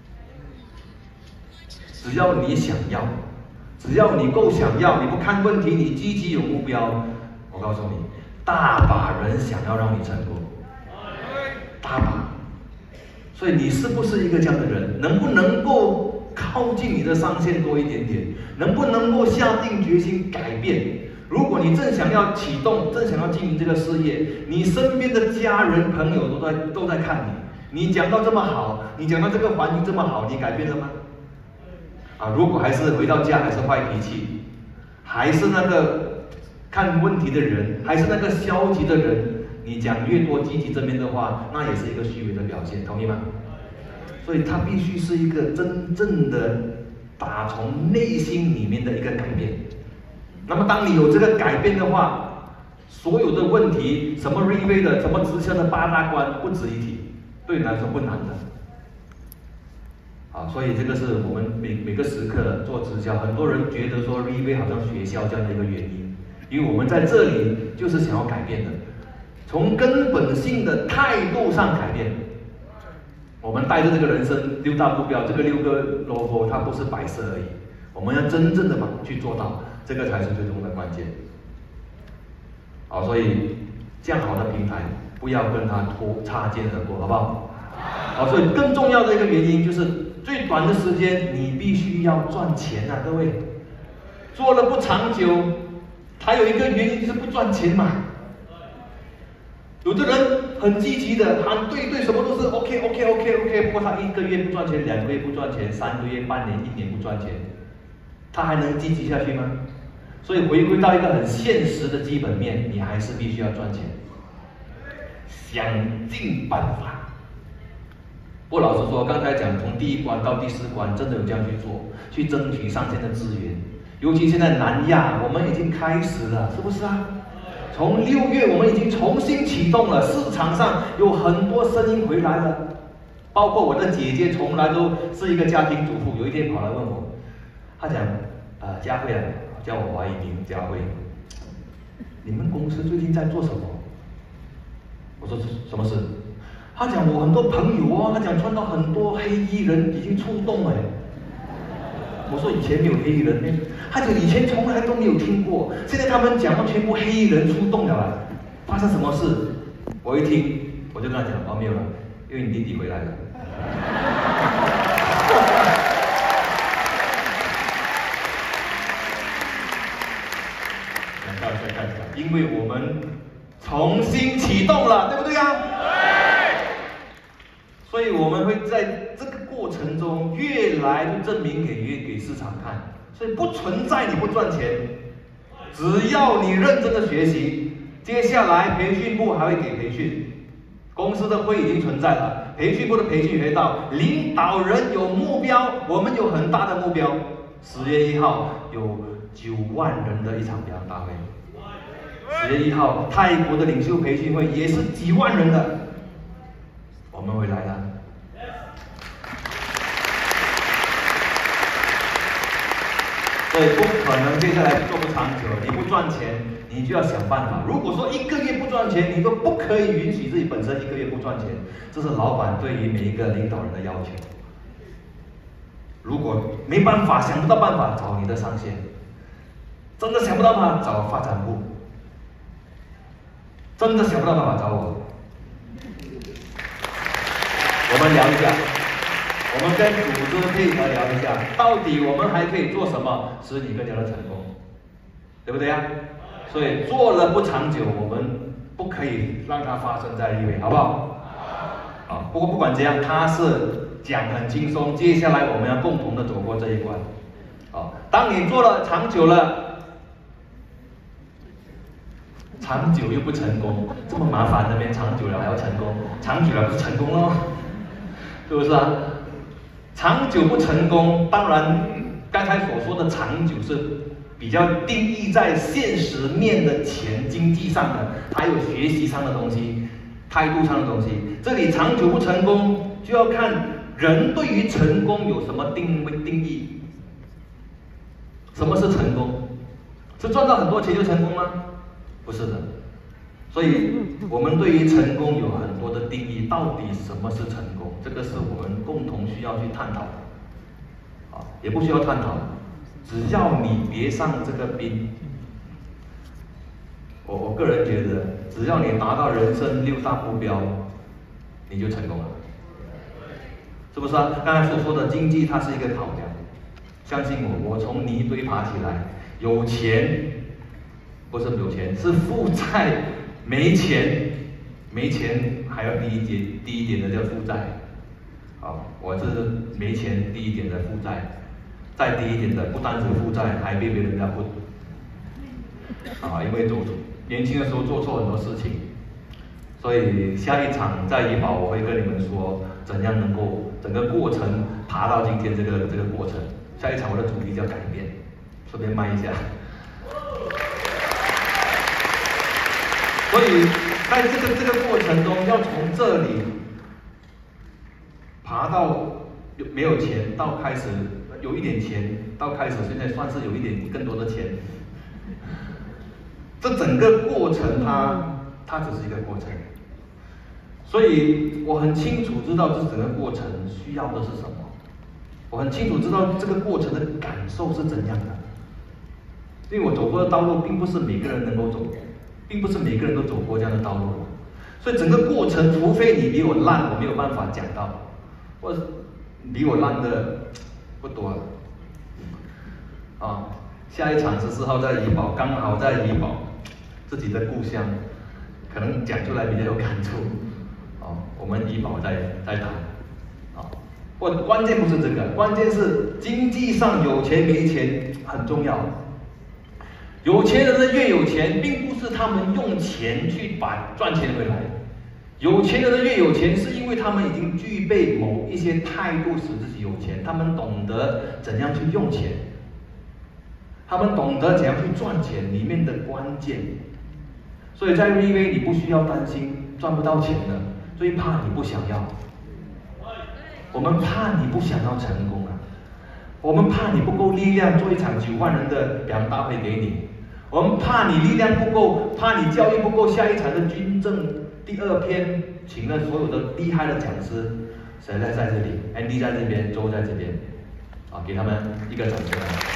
只要你想要，只要你够想要，你不看问题，你积极有目标，我告诉你，大把人想要让你成功，大把。所以你是不是一个这样的人？能不能够靠近你的上限多一点点？能不能够下定决心改变？如果你正想要启动，正想要经营这个事业，你身边的家人朋友都在看你，你讲到这么好，你讲到这个环境这么好，你改变了吗？如果还是回到家还是坏脾气，还是那个看问题的人，还是那个消极的人，你讲越多积极正面的话，那也是一个虚伪的表现，同意吗？所以它必须是一个真正的打从内心里面的一个改变。那么当你有这个改变的话，所有的问题，什么 Revay 的，什么直销的8大关不值一提，对你来说不难的。所以这个是我们每个时刻做直销，很多人觉得说 Revay 好像学校这样的一个原因，因为我们在这里就是想要改变的，从根本性的态度上改变。我们带着这个人生6大目标，这个6个 logo 它不是摆设而已，我们要真正的去做到，这个才是最终的关键。所以这样好的平台，不要跟它擦肩而过，好不好？所以更重要的一个原因就是，最短的时间你必须要赚钱各位，做了不长久，还有一个原因就是不赚钱嘛。有的人很积极的喊对，什么都是 OK， 不过他1个月不赚钱，2个月不赚钱，3个月、半年、1年不赚钱，他还能积极下去吗？ 所以回归到一个很现实的基本面，你还是必须要赚钱，想尽办法。不过老实说，刚才讲从第1关到第4关，真的有这样去做，去争取上线的资源。尤其现在南亚，我们已经开始了，是不是啊？从6月我们已经重新启动了，市场上有很多声音回来了。包括我的姐姐，从来都是一个家庭主妇，有一天跑来问我，她讲，佳慧啊，叫我华一鸣，佳慧，你们公司最近在做什么？我说什么事？他讲我很多朋友哦，他讲穿到很多黑衣人已经出动了。我说以前没有黑衣人呢，他讲以前从来都没有听过，现在他们讲全部黑衣人出动了，发生什么事？我一听，我就跟他讲，没有了，因为你弟弟回来了。看，因为我们重新启动了，对不对呀？对。所以我们会在这个过程中越来越证明给市场看，所以不存在你不赚钱，只要你认真的学习，接下来培训部还会给培训，公司的会已经存在了，培训部的培训会到，领导人有目标，我们有很大的目标，10月1号有9万人的一场表扬大会。10月1号，泰国的领袖培训会也是几万人的，我们会来的。所以不可能接下来做不长久，你不赚钱，你就要想办法。如果说1个月不赚钱，你都不可以允许自己本身1个月不赚钱，这是老板对于每一个领导人的要求。如果没办法，想不到办法，找你的上线；真的想不到办法，找发展部。真的想不到办法找我，我们聊一下，我们跟组织配合聊一下，到底我们还可以做什么使你更加的成功，对不对呀？所以做了不长久，我们不可以让它发生在立委，好不好？好，不过不管怎样，他是讲很轻松，接下来我们要共同的走过这一关。好，当你做了长久了。长久又不成功，这么麻烦那边长久了还要成功，长久了不是成功咯，是不是啊？长久不成功，当然刚才所说的长久是比较定义在现实面的钱、经济上的，还有学习上的东西、态度上的东西。这里长久不成功，就要看人对于成功有什么定义。什么是成功？是赚到很多钱就成功吗？不是的，所以我们对于成功有很多的定义，到底什么是成功？这个是我们共同需要去探讨的，也不需要探讨，只要你别上这个兵，我个人觉得，只要你达到人生6大目标，你就成功了，是不是啊？刚才所说的经济，它是一个考量，相信我，我从泥堆爬起来，有钱。不是有钱，是负债，没钱还要低一点的叫负债。好，我这是没钱低一点的负债，再低一点的不单是负债，还被别人家混。因为年轻的时候做错很多事情，所以下一场在怡保我会跟你们说怎样能够整个过程爬到今天这个过程。下一场我的主题叫改变，顺便卖一下。所以在这个过程中，要从这里爬到没有钱，到开始有一点钱，到开始现在算是有一点更多的钱。这整个过程它只是一个过程，所以我很清楚知道这整个过程需要的是什么，我很清楚知道这个过程的感受是怎样的，因为我走过的道路并不是每个人能够走。并不是每个人都走过这样的道路，所以整个过程，除非你比我烂，我没有办法讲到，或者比我烂的不多了。下一场14号在怡保，刚好在怡保，自己的故乡，可能讲出来比较有感触。我们怡保在谈。关键不是这个，关键是经济上有钱没钱很重要。 有钱人的越有钱，并不是他们用钱去把赚钱回来。有钱人的越有钱，是因为他们已经具备某一些态度，使自己有钱。他们懂得怎样去用钱，他们懂得怎样去赚钱里面的关键。所以在Revay你不需要担心赚不到钱的，最怕你不想要。我们怕你不想要成功啊，我们怕你不够力量做一场9万人的表大会给你，我们怕你力量不够，怕你教育不够，下一场的军政第2篇请了所有的厉害的讲师，谁在这里 ？Andy 在这边，周在这边，啊，给他们一个掌声。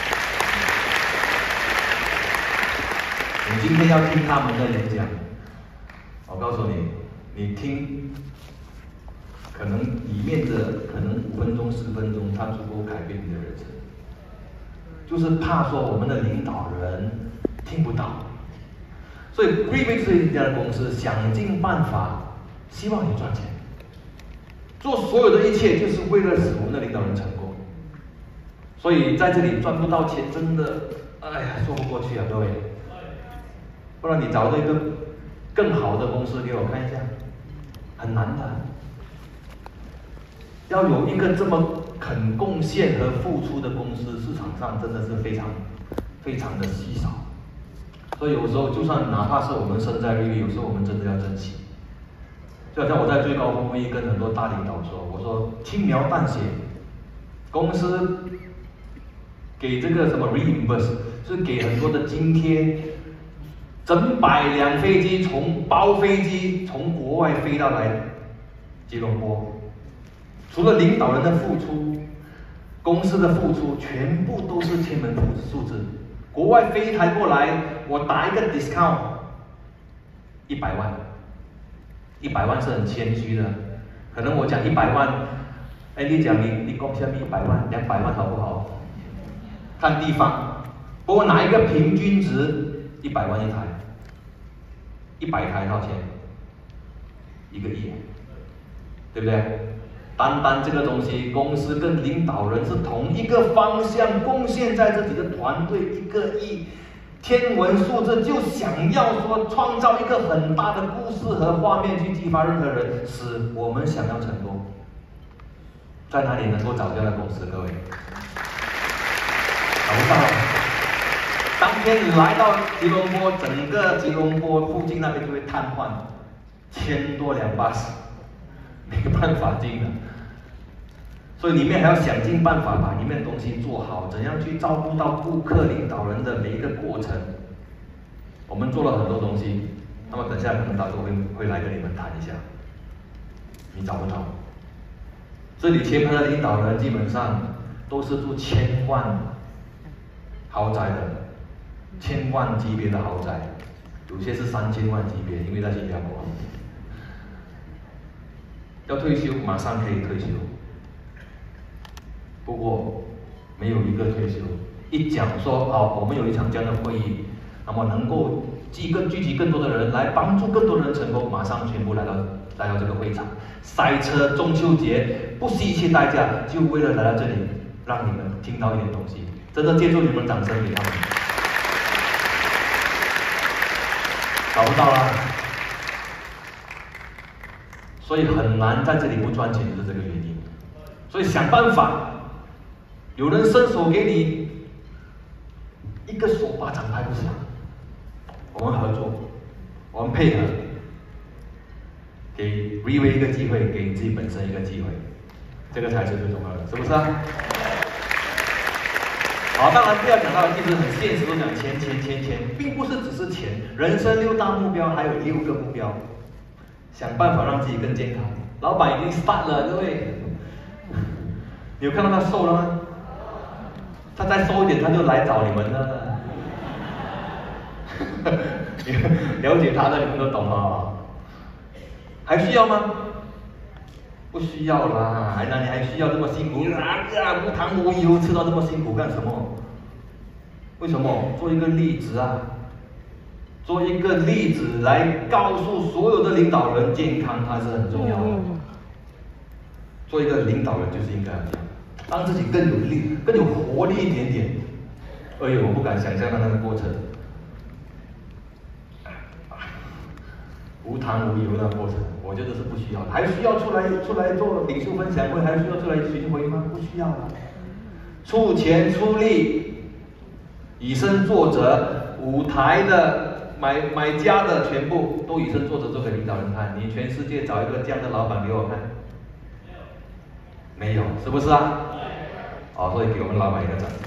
你今天要听他们的演讲，我告诉你，你听，可能里面的可能5分钟、10分钟，它足够改变你的人生。就是怕说我们的领导人听不到，所以 Revay 是一家公司，想尽办法希望你赚钱，做所有的一切就是为了使我们的领导人成功。所以在这里赚不到钱，真的，哎呀，说不过去啊，各位。不然你找到一个更好的公司给我看一下，很难的。要有一个这么肯贡献和付出的公司，市场上真的是非常非常的稀少。所以有时候就算哪怕是我们身在Revay，有时候我们真的要珍惜。就好像我在最高峰会议跟很多大领导说，我说轻描淡写，公司给这个什么 reimburse 是给很多的津贴，整100辆飞机包飞机从国外飞到来吉隆坡，除了领导人的付出，公司的付出全部都是天文数字。国外飞一台过来，我打一个 discount， 100万，100万是很谦虚的，可能我讲100万，哎，你讲你贡献100万、200万好不好？看地方，不过拿一个平均值，100万一台，100台多少钱？1个亿，对不对？单单这个东西，公司跟领导人是同一个方向，贡献在自己的团队1个亿，天文数字，就想要说创造一个很大的故事和画面去激发任何人，使我们想要成功。在哪里能够找这样的公司？各位，找不到。当天你来到吉隆坡，整个吉隆坡附近那边就会瘫痪，1000多辆巴士。没办法进的，所以里面还要想尽办法把里面的东西做好，怎样去照顾到顾客、领导人的每一个过程。我们做了很多东西，那么等下可能大哥会来跟你们谈一下。你找不到，这里前排的领导人基本上都是住1000万豪宅的，1000万级别的豪宅，有些是3000万级别，因为在新加坡。要退休，马上可以退休。不过，没有一个退休。一讲说好，我们有一场这样的会议，那么能够聚集更多的人来帮助更多人成功，马上全部来到这个会场，塞车，中秋节不惜一切代价，就为了来到这里，让你们听到一点东西。真的借助你们掌声给他们。找不到啦。所以很难在这里不赚钱，就是这个原因。所以想办法，有人伸手给你一个手巴掌拍不响，我们合作，我们配合，给 Revay 一个机会，给自己本身一个机会，这个才是最重要的，是不是啊？好，当然不要讲到一直很现实，都讲钱，并不是只是钱。人生6大目标，还有6个目标。想办法让自己更健康。老板已经 start 了，各位，你有看到他瘦了吗？他再瘦一点，他就来找你们了。了解他的，你们都懂哦。还需要吗？不需要啦，哪里还需要这么辛苦？无糖无油，吃到这么辛苦干什么？为什么？做一个例子啊！做一个例子来告诉所有的领导人，健康它是很重要的。做一个领导人就是应该这样，让自己更有力、更有活力一点点。哎呦，我不敢想象的那个过程。 无糖无油的过程，我觉得是不需要的。还需要出来做领袖分享会，还需要出来巡回吗？不需要了。出钱出力，以身作则，舞台的买家的全部都以身作则做给领导人看。你全世界找一个这样的老板给我看，没有，是不是啊？好，所以给我们老板一个掌声。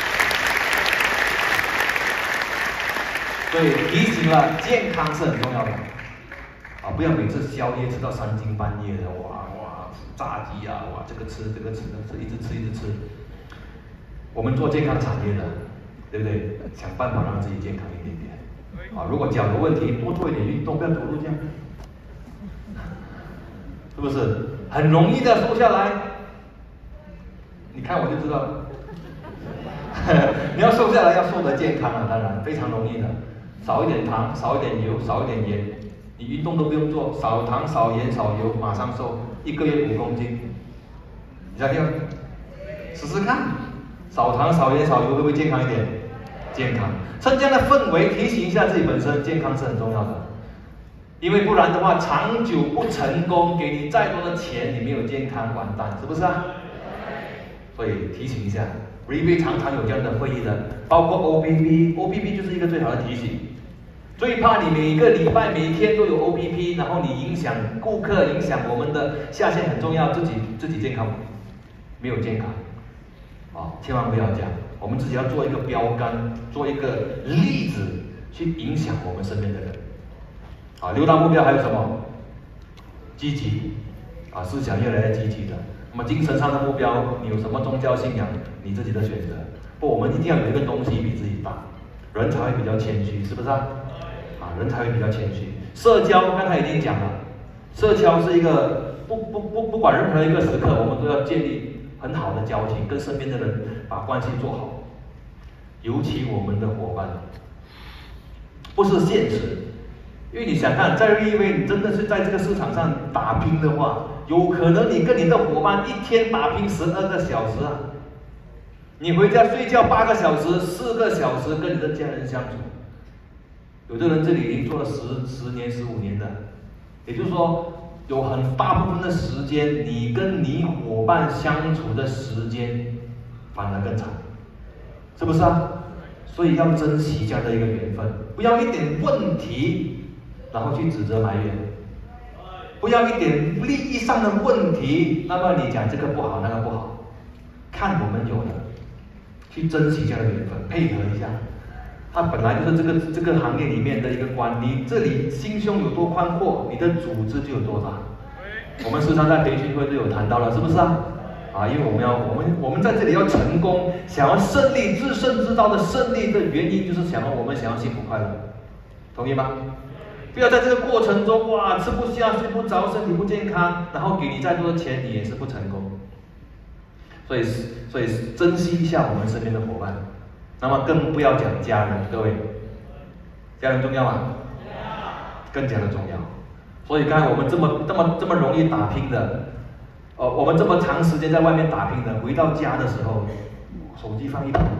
所以提醒了，健康是很重要的。不要每次宵夜吃到3更半夜的，哇，炸鸡啊，哇，这个吃，一直吃。我们做健康产业的，对不对？想办法让自己健康一点点。如果脚有问题，多做一点运动，不要走路这样，是不是？很容易的瘦下来。你看我就知道了。你要瘦下来，要瘦得健康啊，当然非常容易的，少一点糖，少一点油，少一点盐。你运动都不用做，少糖、少盐、少油，马上瘦，1个月5公斤。你想想，试试看，少糖、少盐、少油会不会健康一点？健康。趁这样的氛围，提醒一下自己本身健康是很重要的，因为不然的话，长久不成功，给你再多的钱，你没有健康，完蛋，是不是啊？所以提醒一下 ，Rivi 常常有这样的会议的，包括 OBP 就是一个最好的提醒。最怕你每个礼拜、每天都有 OPP， 然后你影响顾客、影响我们的下线很重要，自己健康没有健康，千万不要这样。我们自己要做一个标杆，做一个例子，去影响我们身边的人。6大目标还有什么？积极，思想越来越积极的。那么精神上的目标，你有什么宗教信仰，你自己的选择。我们一定要有一个东西比自己大，人才会比较谦虚，是不是啊？人才会比较谦虚。社交刚才已经讲了，社交是一个不管任何一个时刻，我们都要建立很好的交情，跟身边的人把关系做好。尤其我们的伙伴，不是现实，因为你想看，在Rivi你真的是在这个市场上打拼的话，有可能你跟你的伙伴一天打拼12个小时啊，你回家睡觉8个小时，4个小时跟你的家人相处。有的人这里已经做了10年、15年的，也就是说，有很大部分的时间，你跟你伙伴相处的时间反而更长，是不是啊？所以要珍惜这样的一个缘分，不要一点问题，然后去指责埋怨，不要一点利益上的问题，那么你讲这个不好那个不好，看我们有的，去珍惜这样的缘分，配合一下。他本来就是这个行业里面的一个官，你这里心胸有多宽阔，你的组织就有多大。我们时常在培训会都有谈到了，是不是啊？因为我们在这里要成功，想要胜利，自胜之道的胜利的原因就是我们想要幸福快乐，同意吗？不要在这个过程中吃不下、睡不着、身体不健康，然后给你再多的钱，你也是不成功。所以珍惜一下我们身边的伙伴。那么更不要讲家人，各位，家人重要吗？更加的重要。所以刚才我们这么容易打拼的，我们这么长时间在外面打拼的，回到家的时候，手机放一旁，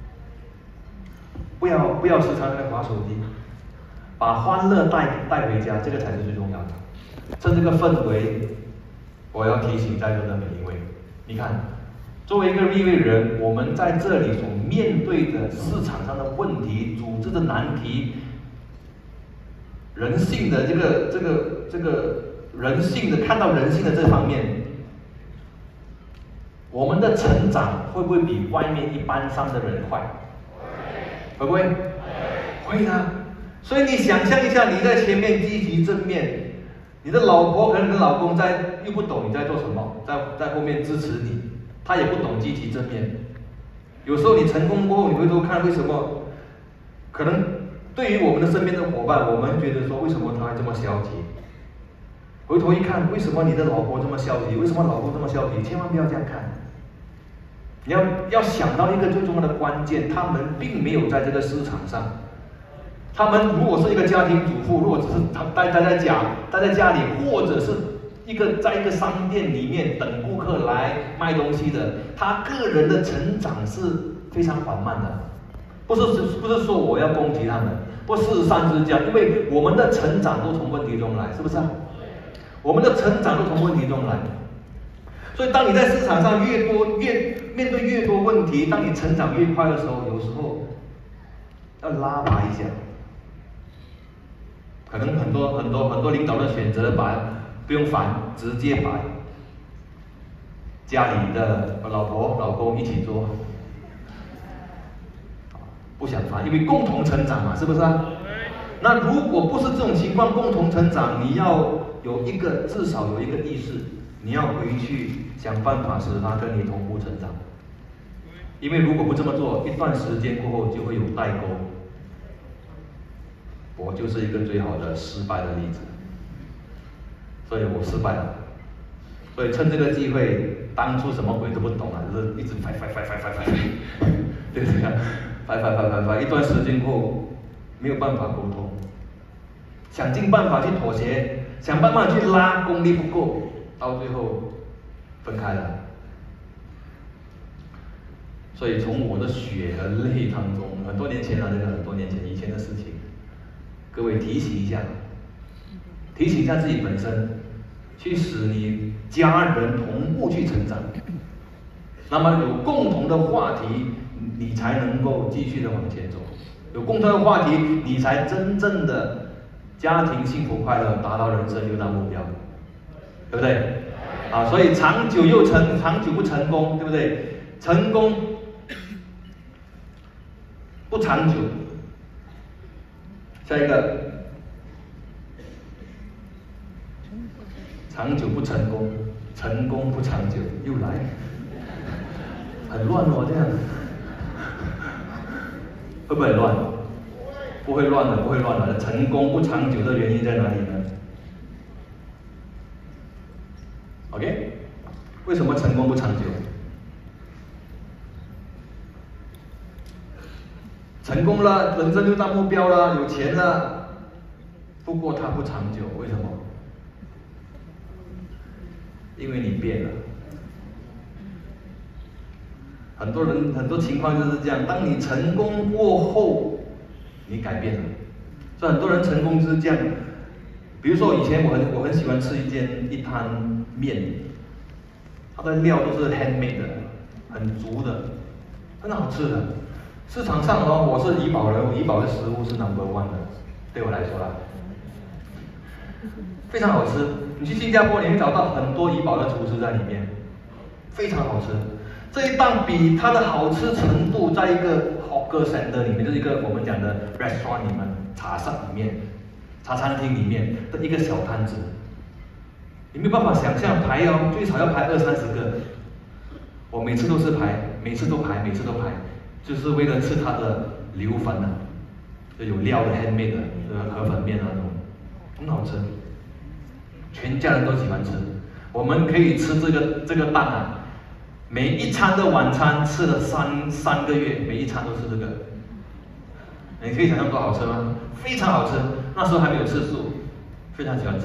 不要时常在滑手机，把欢乐带回家，这个才是最重要的。趁这个氛围，我要提醒在座的每一位，你看。作为一个Rivi人，我们在这里所面对的市场上的问题、组织的难题、人性的这个人性的看到人性的这方面，我们的成长会不会比外面一般上的人快？会不会？会的。所以你想象一下，你在前面积极正面，你的老婆可能你的老公又不懂你在做什么，在后面支持你。他也不懂积极正面，有时候你成功过后，你回头看为什么？可能对于我们的身边的伙伴，我们觉得说为什么他还这么消极？回头一看，为什么你的老婆这么消极？为什么老公这么消极？千万不要这样看。你要想到一个最重要的关键，他们并没有在这个市场上。他们如果是一个家庭主妇，如果只是待在家里，或者是在一个商店里面等顾客来卖东西的，他个人的成长是非常缓慢的。不是说我要攻击他们， 不，事实上就是这样，因为我们的成长都从问题中来，是不是啊？我们的成长都从问题中来。所以，当你在市场上面对越多问题，当你成长越快的时候，有时候要拉拔一下。可能很多领导的选择不用烦，直接把家里的老婆老公一起做，不想烦，因为共同成长嘛，是不是啊？那如果不是这种情况，共同成长，你要至少有一个意识，你要回去想办法使他跟你同步成长。因为如果不这么做，一段时间过后就会有代沟。我就是一个最好的失败的例子，所以我失败了。所以趁这个机会，当初什么鬼都不懂啊，就是一直fight，就这样fight，一段时间后没有办法沟通，想尽办法去妥协，想办法去拉，功力不够，到最后分开了。所以从我的血和泪当中，很多年前了，这个很多年前以前的事情。各位提醒一下自己本身，去使你家人同步去成长。那么有共同的话题，你才能够继续的往前走。有共同的话题，你才真正的家庭幸福快乐，达到人生6大目标，对不对？啊，所以长久不成功，对不对？成功不长久。下一个，长久不成功，成功不长久，又来，很乱哦，这样，会不会很乱？不会乱的。成功不长久的原因在哪里呢 ？OK， 为什么成功不长久？成功了，人生6大目标了，有钱了，不过它不长久，为什么？因为你变了。很多情况就是这样，当你成功过后，你改变了。所以很多人成功就是这样。比如说以前我很喜欢吃一摊面，它的料都是 handmade 的，很足的，很好吃的。市场上我是怡保人，怡保的食物是 No.1 的，对我来说啦，非常好吃。你去新加坡，你会找到很多怡保的厨师在里面，非常好吃。这一档比它的好吃程度，在一个 hawker center 里面，就是一个我们讲的 restaurant 里面，茶餐厅里面的一个小摊子，你没有办法想象排最少要排20-30个。我每次都排，就是为了吃它的流粉啊，就有料的 handmade 的河粉面啊那种，很好吃，全家人都喜欢吃。我们可以吃这个档啊，每一餐的晚餐吃了三个月，每一餐都吃这个。你可以想象多好吃吗？非常好吃。那时候还没有吃素，非常喜欢吃。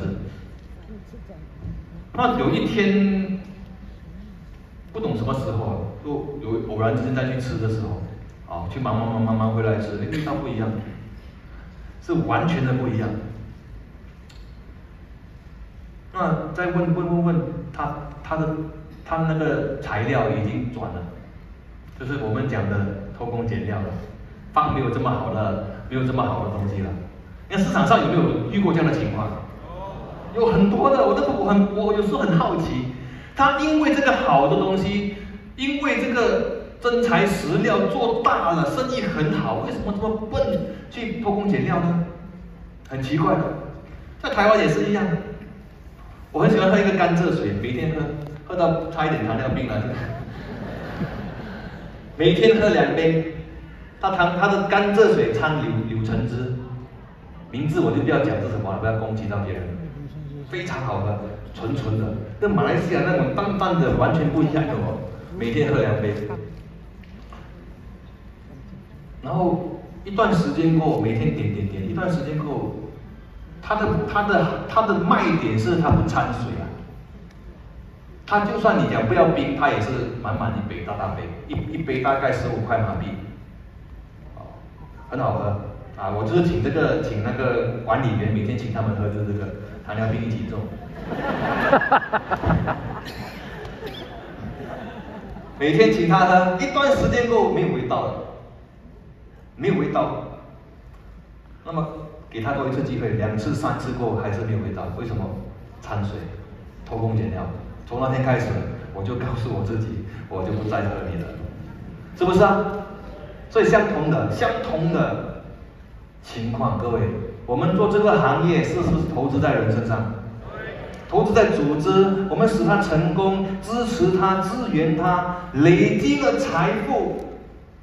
那有一天，不懂什么时候，就有偶然之间再去吃的时候，去忙回来吃，味道不一样，是完全的不一样。那再问他那个材料已经转了，就是我们讲的偷工减料了，放没有这么好的东西了。那市场上有没有遇过这样的情况？有很多的，我有时候很好奇，他因为这个好的东西，因为这个真材实料做大了，生意很好，为什么这么笨去偷工减料呢？很奇怪的，在台湾也是一样。我很喜欢喝一个甘蔗水，每天喝到差一点糖尿病了。每天喝2杯，它的甘蔗水掺柳橙汁，名字我就不要讲是什么了，不要攻击到别人。非常好喝，纯的，跟马来西亚那种淡淡的完全不一样的哦。每天喝2杯，然后一段时间过后，每天点，一段时间过后，它的卖点是它不掺水啊。它就算你讲不要冰，它也是满1杯大杯，一杯大概15块马币，很好喝。 啊，我就是请那个管理员每天请他们喝这个糖尿病一起重，每天请他喝，一段时间过后没有味道了，没有味道，那么给他多一次机会，2次3次过后还是没有味道，为什么？掺水，偷工减料。从那天开始，我就告诉我自己，我就不再喝你了，是不是啊？所以相同的情况，各位，我们做这个行业是不是投资在人身上？投资在组织，我们使他成功，支持他，支援他，累积了财富，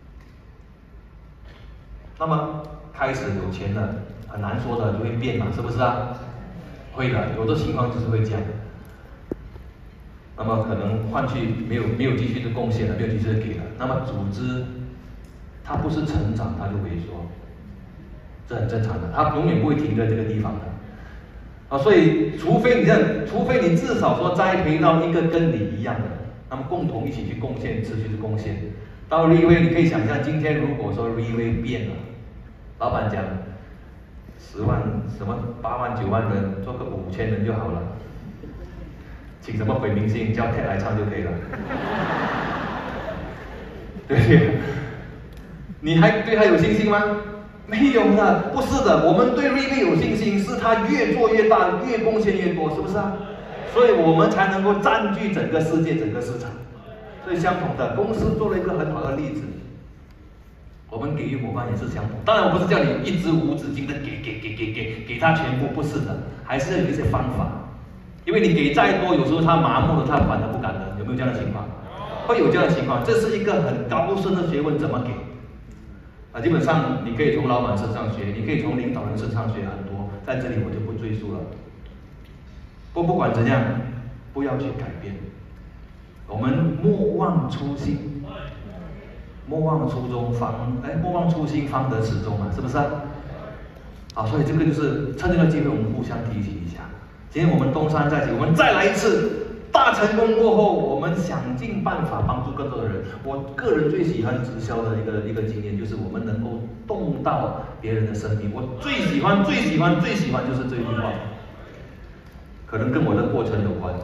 那么开始有钱了，很难说的就会变嘛，是不是啊？会的，有的情况就是会这样。那么可能换去没有继续的贡献了，没有继续的给了，那么组织它不是成长，它就萎缩，这很正常的，它永远不会停在这个地方的。啊，所以除非你至少说栽培到一个跟你一样的，那么共同一起去贡献，持续的贡献。到瑞威，你可以想象，今天如果说瑞威变了，老板讲10万什么8万9万人，做个5000人就好了。请什么鬼明星叫 Ted 来唱就可以了，对不对？你还对他有信心吗？没有的，不是的。我们对瑞威有信心，是他越做越大，越贡献越多，是不是啊？所以我们才能够占据整个世界、整个市场。所以相同的，公司做了一个很好的例子，我们给予伙伴也是相同。当然，我不是叫你一直无止境的给他全部，不是的，还是要有一些方法。因为你给再多，有时候他麻木了，他反而不敢了，有没有这样的情况？会有这样的情况，这是一个很高深的学问，怎么给？啊，基本上你可以从老板身上学，你可以从领导人身上学很多，在这里我就不赘述了。不管怎样，不要去改变，我们莫忘初心，莫忘初衷，莫忘初心，方得始终嘛，是不是啊？啊，所以这个就是趁这个机会，我们互相提醒一下。今天我们东山再起，我们再来一次。大成功过后，我们想尽办法帮助更多的人。我个人最喜欢直销的一个经验，就是我们能够动到别人的生命。我最喜欢就是这一句话，可能跟我的过程有关。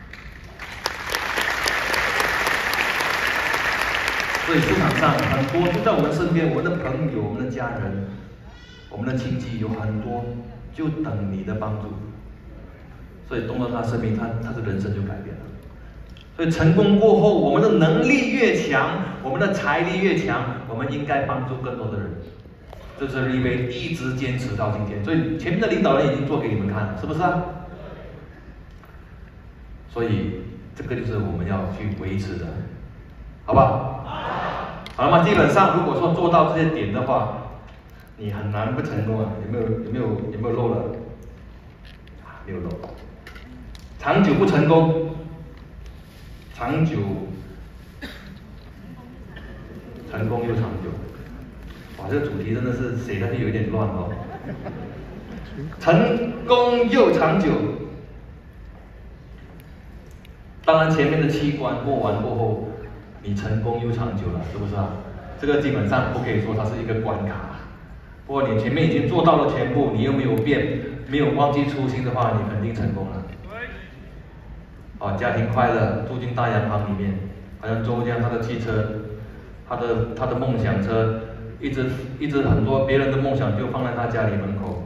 所以市场上很多就在我们身边，我们的朋友、我们的家人、我们的亲戚有很多，就等你的帮助。所以动到他生命，他的人生就改变了。所以成功过后，我们的能力越强，我们的财力越强，我们应该帮助更多的人。这是瑞威一直坚持到今天。所以前面的领导人已经做给你们看了，是不是啊？所以这个就是我们要去维持的，好不好？好了吗？基本上如果说做到这些点的话，你很难不成功啊！有没有漏了？没有漏。长久不成功，长久成功又长久。哇，这个主题真的是写的有一点乱哦。成功又长久，当然前面的7关过完过后，你成功又长久了，是不是啊？这个基本上不可以说它是一个关卡。不过你前面已经做到了全部，你又没有变，没有忘记初心的话，你肯定成功了。家庭快乐，住进大洋房里面，好像周这样，他的汽车，他的梦想车，一直很多别人的梦想就放在他家里门口，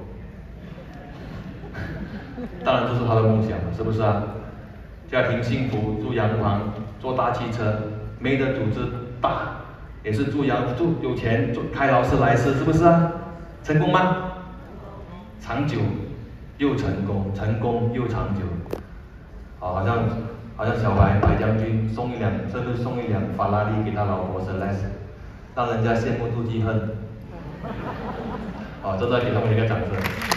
当然这是他的梦想，是不是啊？家庭幸福，住洋房，坐大汽车，没的组织大，也是住有钱，开劳斯莱斯，是不是啊？成功吗？长久又成功，成功又长久。好像小白将军甚至送一辆法拉利给他老婆Celeste，让人家羡慕妒忌恨。好，这再给他们一个掌声。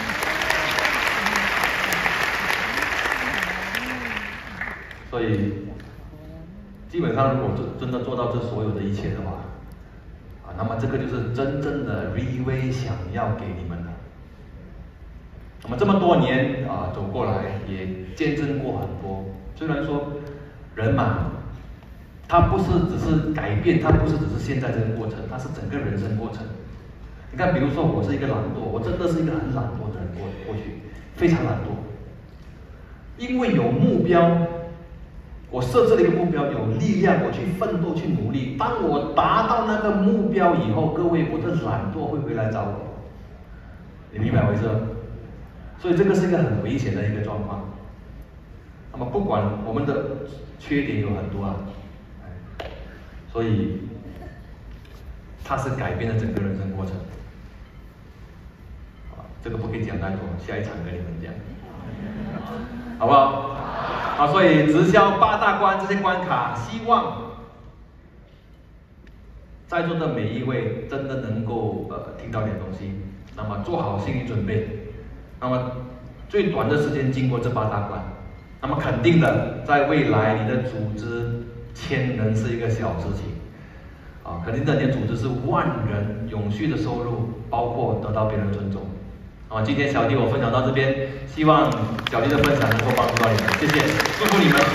所以，基本上如果真的做到这所有的一切的话，那么这个就是真正的瑞威想要给你们的。那么这么多年走过来，也见证过很多。虽然说人嘛，他不是只是改变，他不是只是现在这个过程，他是整个人生过程。 你看，比如说我是一个懒惰，我真的是一个很懒惰的人，过去非常懒惰，因为有目标，我设置了一个目标，有力量，我去奋斗去努力。当我达到那个目标以后，各位，我的懒惰会回来找我，你明白我意思吗？所以这个是一个很危险的一个状况。那么不管我们的缺点有很多啊，所以它是改变了整个人生过程。这个不可以讲太多，下一场跟你们讲，好不好？好，所以直销8大关这些关卡，希望在座的每一位真的能够听到点东西，那么做好心理准备。那么最短的时间经过这8大关，那么肯定的，在未来你的组织1000人是一个小事情，肯定的，你的组织是10000人永续的收入，包括得到别人尊重。今天小弟我分享到这边，希望小弟的分享能够帮助到你们，谢谢，祝福你们。